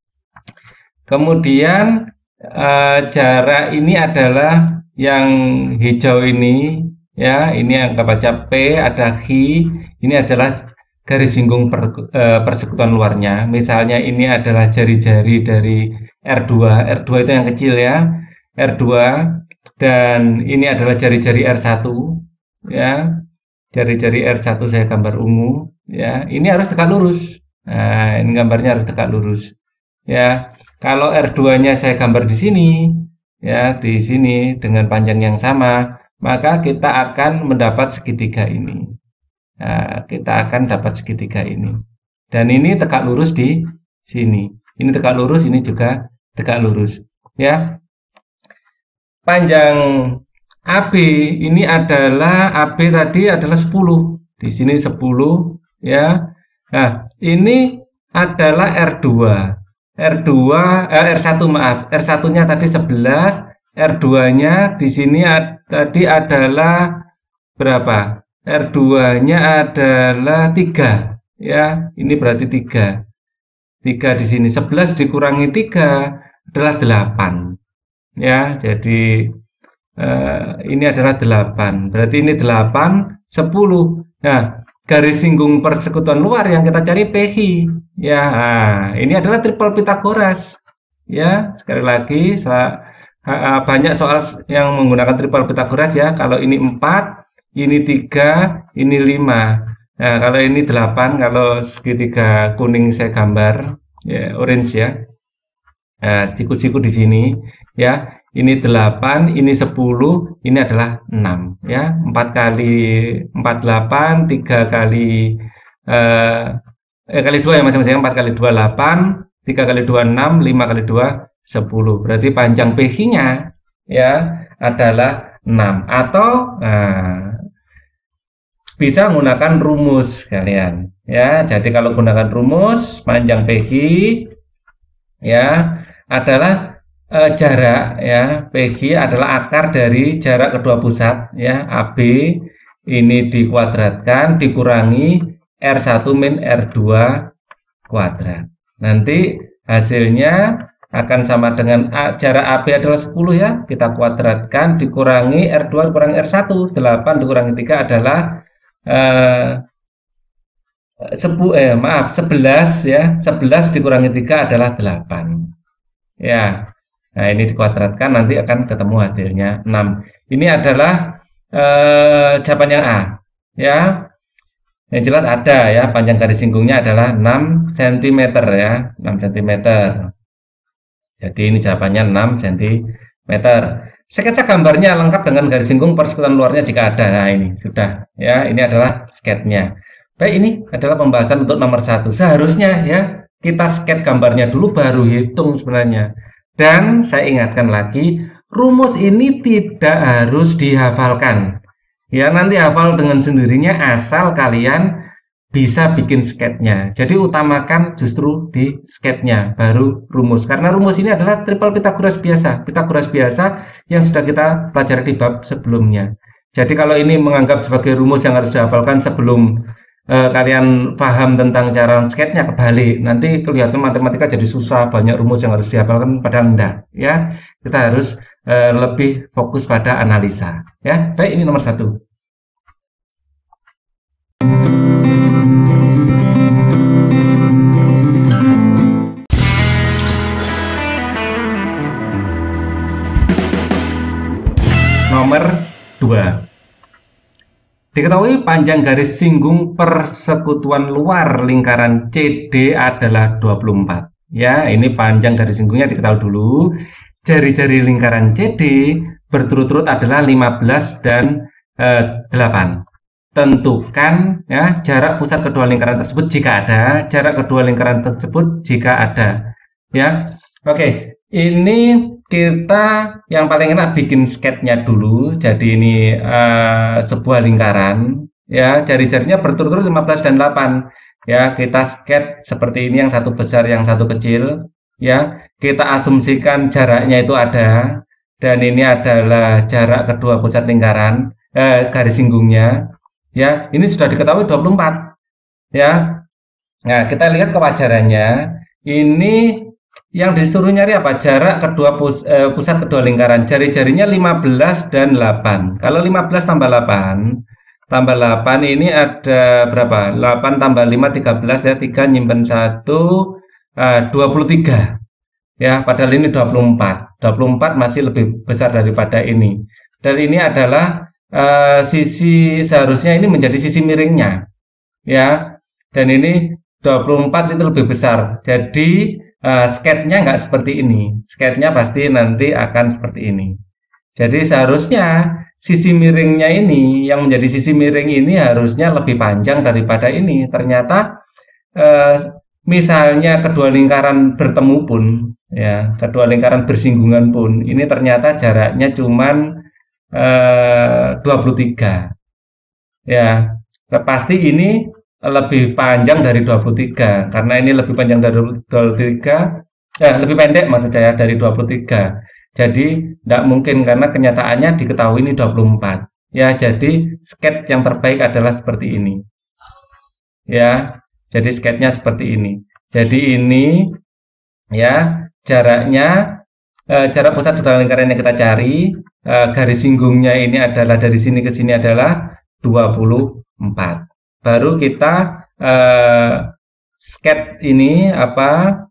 Kemudian jarak ini adalah yang hijau ini ya. Ini anggap baca P, ada H. Ini adalah garis singgung persekutuan luarnya. Misalnya ini adalah jari-jari dari R2. R2 itu yang kecil ya. R2 dan ini adalah jari-jari R1 ya. Jari-jari R1 saya gambar ungu ya. Ini harus tegak lurus. Nah, ini gambarnya harus tegak lurus. Ya. Kalau R2-nya saya gambar di sini ya, di sini dengan panjang yang sama, maka kita akan mendapat segitiga ini. Nah, kita akan dapat segitiga ini. Dan ini tegak lurus di sini. Ini tegak lurus, ini juga tegak lurus. Ya. Panjang AB ini adalah AB tadi adalah 10. Di sini 10 ya. Nah, ini adalah R2. R1 maaf. R1-nya tadi 11, R2-nya di sini tadi adalah berapa? R2-nya adalah 3 ya. Ini berarti 3. 3 di sini 11 dikurangi 3 adalah 8. Ya, jadi ini adalah 8. Berarti ini 8, 10. Nah, garis singgung persekutuan luar yang kita cari PH. Ya, ini adalah triple Pythagoras. Ya, sekali lagi banyak soal yang menggunakan triple Pythagoras ya. Kalau ini 4, ini 3, ini 5. Nah, kalau ini 8, kalau segitiga kuning saya gambar ya, orange ya. Nah, siku-siku di sini ya. Ini 8, ini 10, ini adalah 6 ya. 4 kali 4 8, 3 kali kali 2 ya masing-masing. 4 kali 2 8, 3 kali 2 6, 5 kali 2 10. Berarti panjang PH-nya ya adalah 6 atau bisa menggunakan rumus kalian ya. Jadi kalau gunakan rumus panjang PH ya adalah jarak ya, PG adalah akar dari jarak kedua pusat ya, AB ini dikuadratkan dikurangi R1 min R2 kuadrat. Nanti hasilnya akan sama dengan jarak AB adalah 10 ya, kita kuadratkan dikurangi R2 dikurangi R1, 8 dikurangi 3 adalah 11 ya, 11 dikurangi 3 adalah 8 ya. Nah, ini dikuadratkan nanti akan ketemu hasilnya 6. Ini adalah jawaban yang A. Ya. Yang jelas ada ya, panjang garis singgungnya adalah 6 cm ya, 6 cm. Jadi ini jawabannya 6 cm. Sketsa gambarnya lengkap dengan garis singgung persekutuan luarnya jika ada. Nah, ini sudah ya, ini adalah sketnya. Baik, ini adalah pembahasan untuk nomor 1. Seharusnya ya, kita sket gambarnya dulu baru hitung sebenarnya. Dan saya ingatkan lagi, rumus ini tidak harus dihafalkan. Ya, nanti hafal dengan sendirinya asal kalian bisa bikin sketnya. Jadi utamakan justru di sketnya, baru rumus. Karena rumus ini adalah triple Pythagoras biasa. Pythagoras biasa yang sudah kita pelajari di bab sebelumnya. Jadi kalau ini menganggap sebagai rumus yang harus dihafalkan sebelum kalian paham tentang cara sketnya, kebalik. Nanti kelihatan matematika jadi susah, banyak rumus yang harus dihafalkan, padahal enggak. Ya, kita harus lebih fokus pada analisa. Ya, baik, ini nomor 1. Nomor 2. Diketahui panjang garis singgung persekutuan luar lingkaran CD adalah 24. Ya, ini panjang garis singgungnya diketahui dulu. Jari-jari lingkaran CD berturut-turut adalah 15 dan 8. tentukan ya jarak pusat kedua lingkaran tersebut jika ada, jarak kedua lingkaran tersebut jika ada. Ya, oke. Ini kita yang paling enak bikin sketnya dulu. Jadi ini sebuah lingkaran. Ya, jari-jarinya berturut-turut 15 dan 8. Ya, kita sket seperti ini, yang satu besar, yang satu kecil. Ya, kita asumsikan jaraknya itu ada. Dan ini adalah jarak kedua pusat lingkaran, garis singgungnya. Ya, ini sudah diketahui 24. Ya, nah kita lihat kewajarannya. Ini yang disuruh nyari apa? Jarak kedua pusat kedua lingkaran. Jari-jarinya 15 dan 8. Kalau 15 tambah 8 ini ada berapa? 8 tambah 5 13 ya. 3 nyimpen 1 23. Ya, padahal ini 24. 24 masih lebih besar daripada ini. Dan ini adalah sisi, seharusnya ini menjadi sisi miringnya. Ya, dan ini 24 itu lebih besar. Jadi sketnya nggak seperti ini. Sketnya pasti nanti akan seperti ini. Jadi seharusnya sisi miringnya ini, yang menjadi sisi miring ini harusnya lebih panjang daripada ini. Ternyata misalnya kedua lingkaran bertemu pun, ya, kedua lingkaran bersinggungan pun, ini ternyata jaraknya cuman 23. Ya, pasti ini lebih panjang dari 23, karena ini lebih panjang dari 23, lebih pendek maksud saya dari 23. Jadi tidak mungkin, karena kenyataannya diketahui ini 24. Ya, jadi sketch yang terbaik adalah seperti ini. Ya, jadi sketchnya seperti ini. Jadi ini ya jaraknya, jarak pusat kedua lingkaran yang kita cari, garis singgungnya ini adalah dari sini ke sini adalah 24. Baru kita sketch ini apa,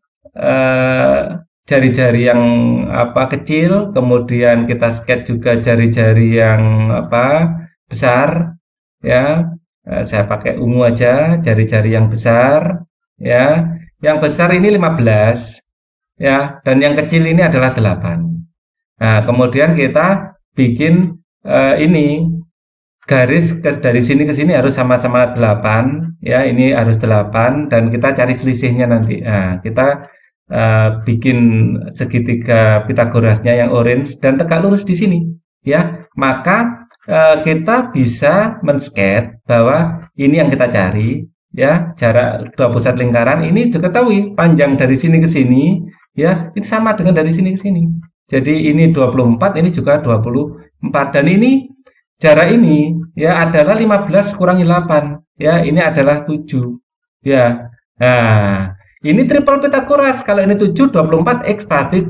jari-jari yang apa kecil, kemudian kita sketch juga jari-jari yang apa besar, ya. Saya pakai ungu aja, jari-jari yang besar, ya. Yang besar ini 15, ya, dan yang kecil ini adalah 8. Nah, kemudian kita bikin ini garis dari sini ke sini harus sama-sama 8, ya, ini harus 8, dan kita cari selisihnya nanti. Nah, kita bikin segitiga Pitagorasnya yang orange dan tegak lurus di sini, ya. Maka kita bisa men-sketch bahwa ini yang kita cari, ya, jarak dua pusat lingkaran ini diketahui panjang dari sini ke sini, ya, ini sama dengan dari sini ke sini. Jadi ini 24, ini juga 24, dan ini jarak ini ya adalah 15 kurangi 8, ya, ini adalah 7, ya. Nah, ini triple Pitagoras. Kalau ini 7, 24, X pasti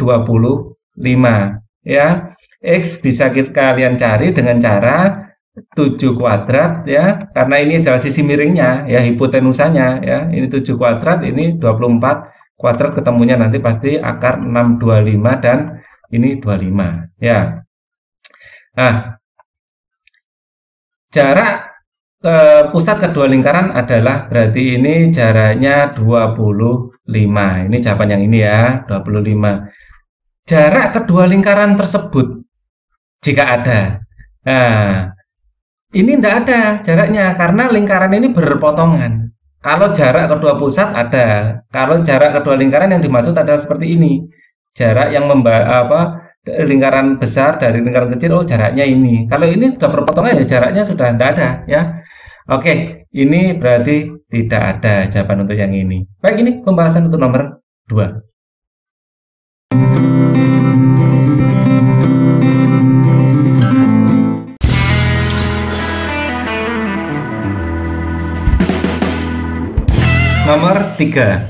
25, ya. X bisa kalian cari dengan cara 7 kuadrat, ya, karena ini adalah sisi miringnya, ya, hipotenusanya, ya. Ini 7 kuadrat, ini 24 kuadrat, ketemunya nanti pasti akar 625, dan ini 25, ya. Nah, jarak pusat kedua lingkaran adalah berarti ini jaraknya 25. Ini jawaban yang ini ya, 25. Jarak kedua lingkaran tersebut jika ada. Nah, ini tidak ada jaraknya karena lingkaran ini berpotongan. Kalau jarak kedua pusat ada. Kalau jarak kedua lingkaran yang dimaksud adalah seperti ini. Jarak yang lingkaran besar dari lingkaran kecil, oh jaraknya ini. Kalau ini sudah berpotongan ya jaraknya sudah tidak ada, ya. Oke, ini berarti tidak ada jawaban untuk yang ini. Baik, ini pembahasan untuk nomor 2. Nomor 3.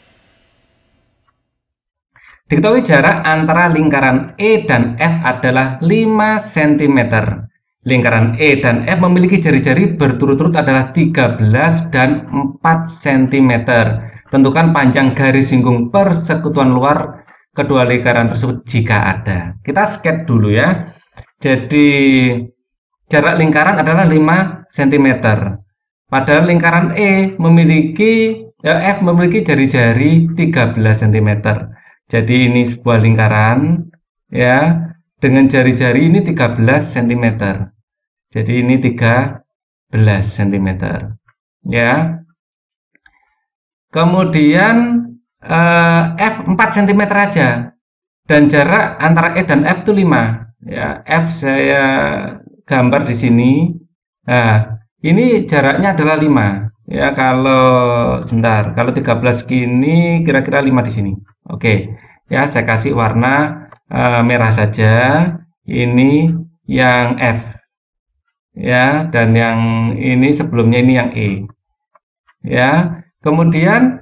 Diketahui jarak antara lingkaran E dan F adalah 5 cm. Lingkaran E dan F memiliki jari-jari berturut-turut adalah 13 dan 4 cm. Tentukan panjang garis singgung persekutuan luar kedua lingkaran tersebut jika ada. Kita sketch dulu ya. Jadi jarak lingkaran adalah 5 cm. Padahal lingkaran F memiliki jari-jari 13 cm. Jadi ini sebuah lingkaran, ya, dengan jari-jari ini 13 cm. Jadi ini 13 cm. Ya. Kemudian F 4 cm aja. Dan jarak antara E dan F itu 5. Ya, F saya gambar di sini. Nah, ini jaraknya adalah 5. Ya, kalau sebentar, kalau 13 gini kira-kira 5 di sini. Oke. Ya, saya kasih warna merah saja. Ini yang F. Ya, dan yang ini sebelumnya ini yang E. Ya, kemudian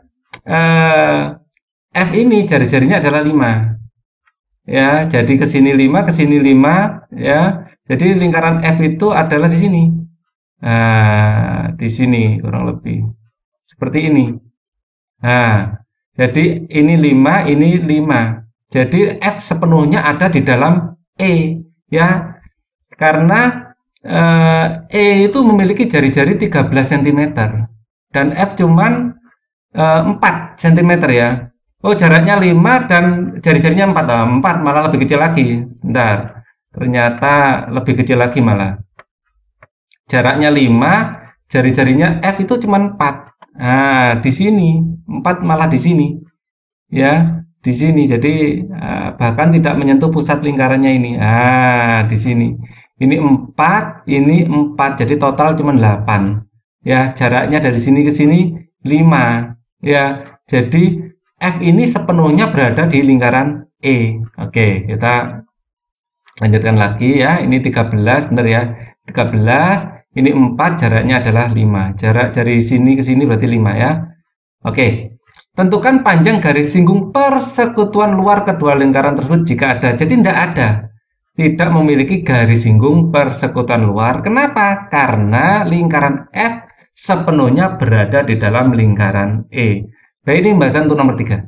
F ini jari-jarinya adalah 5. Ya, jadi ke sini 5, ke sini 5, ya. Jadi lingkaran F itu adalah di sini. Nah, di sini kurang lebih. Seperti ini. Nah, jadi ini 5, ini 5. Jadi F sepenuhnya ada di dalam E, ya. Karena E itu memiliki jari-jari 13 cm dan F cuman 4 cm ya. Oh, jaraknya 5 dan jari-jarinya 4. Oh, 4 malah lebih kecil lagi. Bentar. Ternyata lebih kecil lagi malah. Jaraknya 5, jari-jarinya F itu cuma 4. Nah, di sini 4 malah di sini. Ya, di sini. Jadi bahkan tidak menyentuh pusat lingkarannya ini. Ah, di sini. Ini 4, ini 4. Jadi total cuma 8. Ya, jaraknya dari sini ke sini 5. Ya, jadi F ini sepenuhnya berada di lingkaran E. Oke, kita lanjutkan lagi ya. Ini 13, benar ya. 13, ini 4, jaraknya adalah 5. Jarak dari sini ke sini berarti 5 ya. Oke. Tentukan panjang garis singgung persekutuan luar kedua lingkaran tersebut jika ada. Jadi tidak ada. Tidak memiliki garis singgung persekutuan luar. Kenapa? Karena lingkaran F sepenuhnya berada di dalam lingkaran E. Baik, ini pembahasan untuk nomor 3.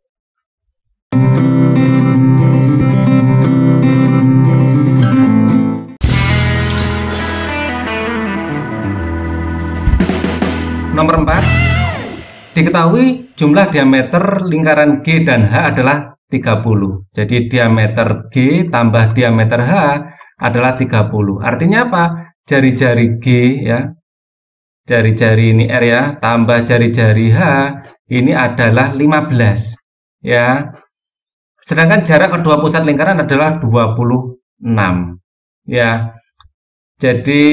Nomor 4. Diketahui jumlah diameter lingkaran G dan H adalah 30. Jadi diameter G tambah diameter H adalah 30. Artinya apa? Jari-jari G ya. Jari-jari ini R ya, tambah jari-jari H ini adalah 15 ya. Sedangkan jarak kedua pusat lingkaran adalah 26 ya. Jadi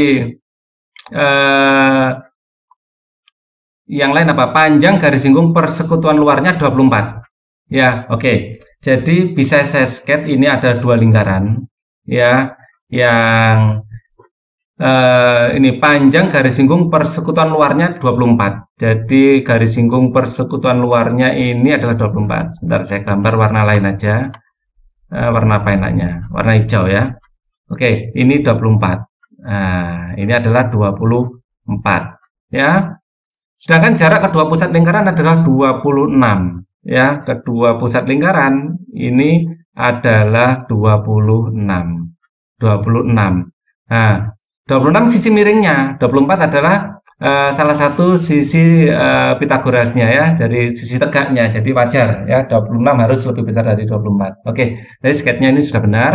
yang lain apa? Panjang garis singgung persekutuan luarnya 24 ya. Oke. Jadi bisa saya sketch ini ada dua lingkaran ya, yang ini panjang garis singgung persekutuan luarnya 24. Jadi garis singgung persekutuan luarnya ini adalah 24. Sebentar saya gambar warna lain aja. Warna apa enaknya? Warna hijau ya. Oke, ini 24. Nah, ini adalah 24 ya. Sedangkan jarak kedua pusat lingkaran adalah 26 ya. Kedua pusat lingkaran ini adalah 26. 26. Nah, 26 sisi miringnya, 24 adalah salah satu sisi Pitagorasnya ya, jadi sisi tegaknya, jadi wajar ya, 26 harus lebih besar dari 24. Oke, jadi sketnya ini sudah benar.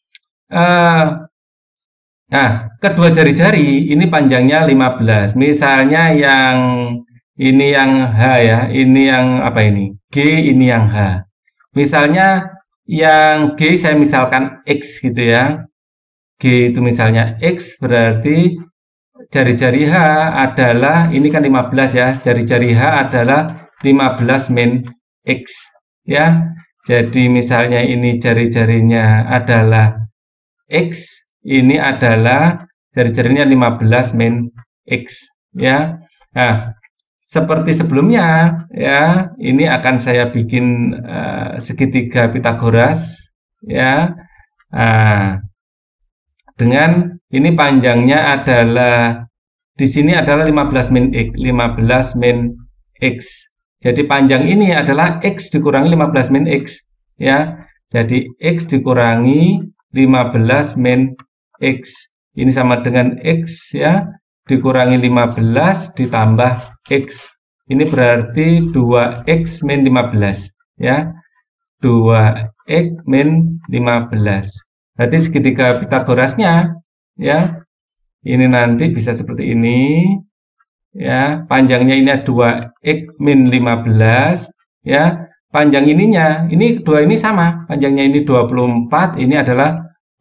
Nah, kedua jari-jari ini panjangnya 15. Misalnya yang ini yang H ya, ini yang apa ini? G, ini yang H. Misalnya yang G saya misalkan X gitu ya. G itu misalnya X, berarti jari-jari H adalah, ini kan 15 ya, jari-jari H adalah 15 min X ya. Jadi misalnya ini jari-jarinya adalah X, ini adalah jari-jarinya 15 min X ya. Nah, seperti sebelumnya ya, ini akan saya bikin segitiga Pitagoras ya. Nah, dengan ini panjangnya adalah di sini adalah 15 min X, 15 min X. Jadi panjang ini adalah X dikurangi 15 min X ya. Jadi X dikurangi 15 min X. Ini sama dengan X ya, dikurangi 15 ditambah X. Ini berarti 2X min 15 ya. 2X min 15. Berarti segitiga Pitagorasnya ya, Ini nanti bisa seperti ini. Ya, panjangnya ini 2x min 15. Ya, panjang ininya, ini dua ini sama. Panjangnya ini 24, ini adalah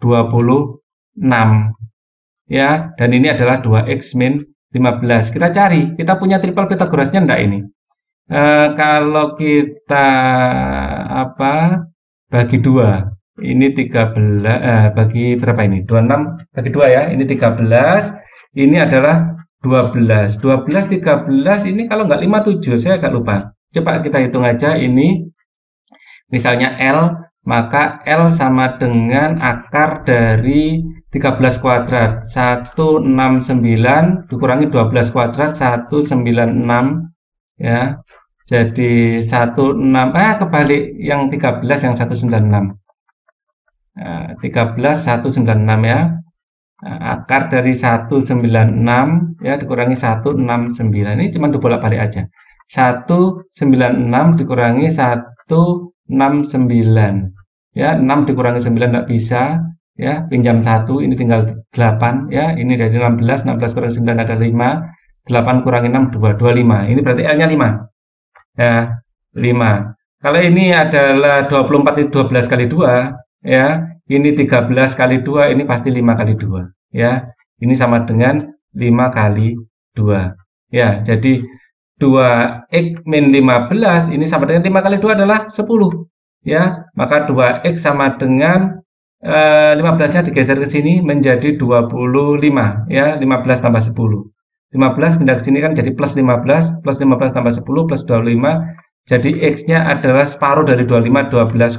26. Ya, dan ini adalah 2x min 15. Kita cari, kita punya triple Pythagorasnya enggak ini? Kalau kita bagi 2, ini 13, bagi berapa ini? 26 bagi 2 ya, ini 13, ini adalah 12. 12, 13, ini kalau nggak 57, saya agak lupa. Coba kita hitung aja ini, misalnya L, maka L sama dengan akar dari 13 kuadrat. 169 dikurangi 12 kuadrat, 196. Ya, jadi 16, kebalik, yang 13 yang 196. 13 196 ya. Akar dari 196 ya dikurangi 169. Ini cuma dibolak-balik aja. 196 dikurangi 169. Ya, 6 dikurangi 9 enggak bisa. Ya, pinjam 1, ini tinggal 8 ya. Ini dari 16, 16 kurangi 9 ada 5. 8 kurangi 6 2, 25. Ini berarti L-nya 5. Ya, 5. Kalau ini adalah 24 itu 12 kali 2 ya. Ini 13 kali 2, ini pasti 5 kali 2. Ya, ini sama dengan 5 kali 2. Ya, jadi 2x min 15, ini sama dengan 5 kali 2 adalah 10. Ya, maka 2x sama dengan 15-nya digeser ke sini menjadi 25. Ya, 15 tambah 10. 15 pindah ke sini kan jadi plus 15 tambah 10 plus 25. Jadi x-nya adalah separuh dari 25,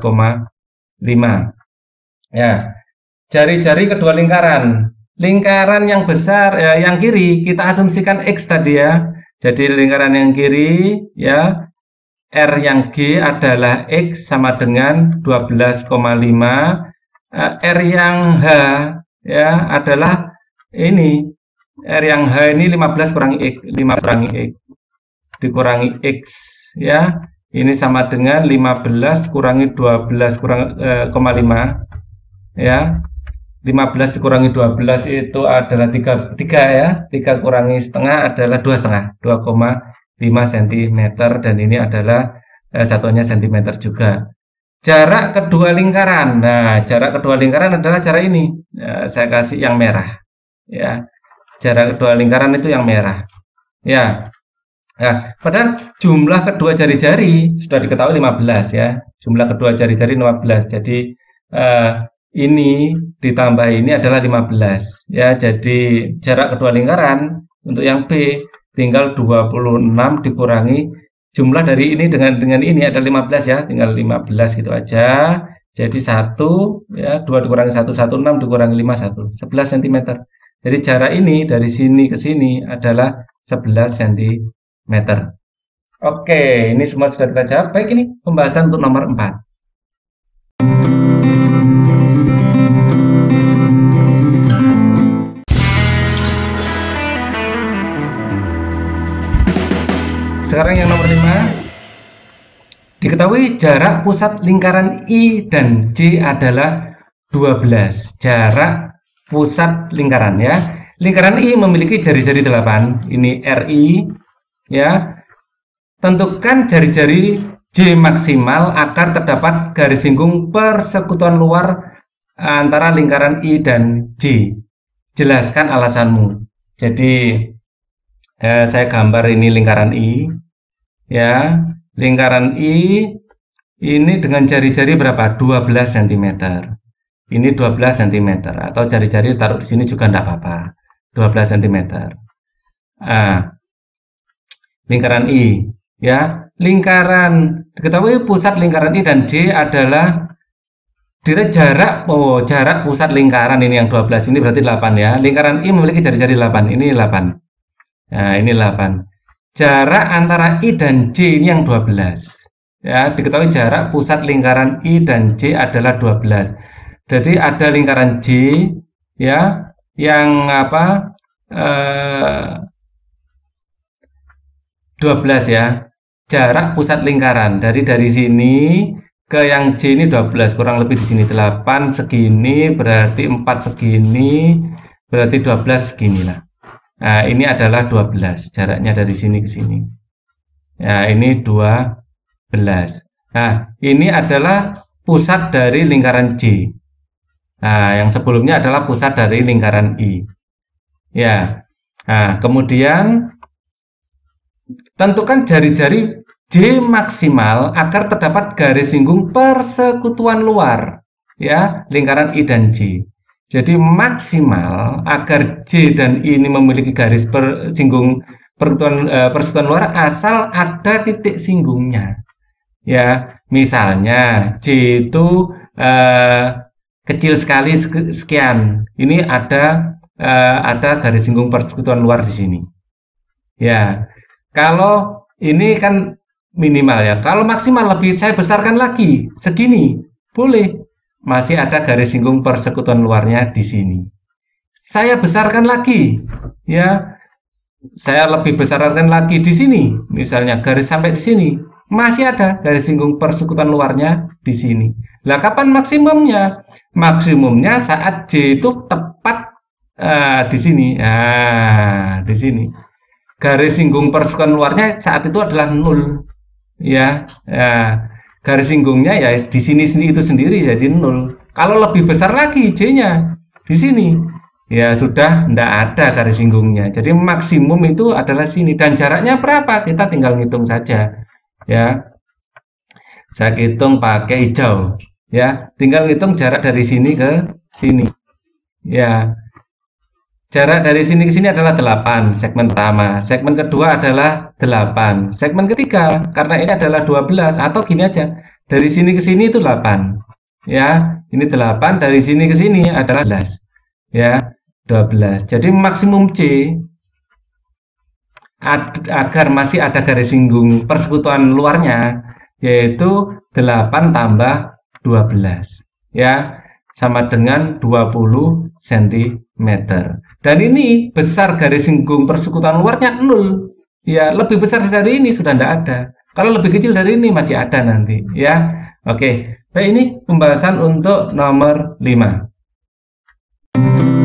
12,5. Ya, jari-jari kedua lingkaran. Lingkaran yang besar, yang kiri kita asumsikan X tadi ya. Jadi lingkaran yang kiri ya, R yang G adalah X sama dengan 12,5. R yang H ya adalah ini. R yang H ini 15 kurangi X, 5 kurangi X dikurangi X ya. Ini sama dengan 15 kurangi 12 kurang 5 ya. 15 dikurangi 12 itu adalah 3 ya. 3 kurangi setengah adalah 2,5, 2,5 cm, dan ini adalah satuannya cm juga. Jarak kedua lingkaran. Nah, jarak kedua lingkaran adalah jarak ini. Saya kasih yang merah ya. Jarak kedua lingkaran itu yang merah. Ya. Nah, padahal jumlah kedua jari-jari sudah diketahui 15 ya. Jumlah kedua jari-jari 15. Jadi ini ditambah ini adalah 15 ya. Jadi jarak kedua lingkaran untuk yang B tinggal 26 dikurangi jumlah dari ini dengan ini ada 15 ya, tinggal 15 gitu aja. Jadi 1 ya, 2 dikurangi 1, 16 dikurangi 5, 11 cm. Jadi jarak ini dari sini ke sini adalah 11 cm. Oke, ini semua sudah kita jawab. Baik, ini pembahasan untuk nomor 4. Sekarang yang nomor 5. Diketahui jarak pusat lingkaran I dan J adalah 12. Jarak pusat lingkaran ya. Lingkaran I memiliki jari-jari 8. Ini RI ya. Tentukan jari-jari J maksimal agar terdapat garis singgung persekutuan luar antara lingkaran I dan J. Jelaskan alasanmu. Jadi saya gambar ini lingkaran I ya. Lingkaran I ini dengan jari-jari berapa? 12 cm. Ini 12 cm, atau jari-jari taruh di sini juga tidak apa-apa. 12 cm. Lingkaran I ya. Lingkaran, diketahui pusat lingkaran I dan J adalah jarak pusat lingkaran ini yang 12 ini berarti 8 ya. Lingkaran I memiliki jari-jari 8. Ini 8. Nah, ini 8. Jarak antara I dan J ini yang 12. Ya, diketahui jarak pusat lingkaran I dan J adalah 12. Jadi ada lingkaran J ya yang 12 ya. Jarak pusat lingkaran dari sini ke yang J ini 12, kurang lebih di sini 8 segini, berarti 4 segini, berarti 12 seginilah. Nah, ini adalah 12, jaraknya dari sini ke sini. Nah, ini 12. Nah, ini adalah pusat dari lingkaran J. Nah, yang sebelumnya adalah pusat dari lingkaran I. Ya. Nah, kemudian tentukan jari-jari J maksimal agar terdapat garis singgung persekutuan luar, ya, lingkaran I dan J. Jadi maksimal agar J dan I ini memiliki garis singgung persekutuan luar asal ada titik singgungnya. Ya, misalnya J itu kecil sekali sekian. Ini ada garis singgung persekutuan luar di sini. Ya, kalau ini kan minimal ya. Kalau maksimal lebih saya besarkan lagi segini, boleh. Masih ada garis singgung persekutuan luarnya di sini. Saya besarkan lagi, ya. Saya lebih besarkan lagi di sini. Misalnya garis sampai di sini, masih ada garis singgung persekutuan luarnya di sini. Lah kapan maksimumnya? Maksimumnya saat J itu tepat di sini. Nah, di sini. Garis singgung persekutuan luarnya saat itu adalah 0. Ya, garis singgungnya ya di sini itu sendiri jadi 0. Kalau lebih besar lagi J-nya di sini, ya sudah tidak ada garis singgungnya. Jadi maksimum itu adalah sini dan jaraknya berapa? Kita tinggal ngitung saja. Ya. Saya hitung pakai hijau. Ya, tinggal ngitung jarak dari sini ke sini. Ya. Jarak dari sini ke sini adalah 8, segmen pertama. Segmen kedua adalah 8. Segmen ketiga, karena ini adalah 12, atau gini aja, dari sini ke sini itu 8. Ya, ini 8, dari sini ke sini adalah 12. Ya, 12. Jadi maksimum C, agar masih ada garis singgung persekutuan luarnya, yaitu 8 tambah 12. Ya, sama dengan 20 cm. Dan ini besar garis singgung persekutuan luarnya 0. Ya, lebih besar dari ini sudah tidak ada. Kalau lebih kecil dari ini masih ada nanti. Ya, oke. Baik, ini pembahasan untuk nomor 5.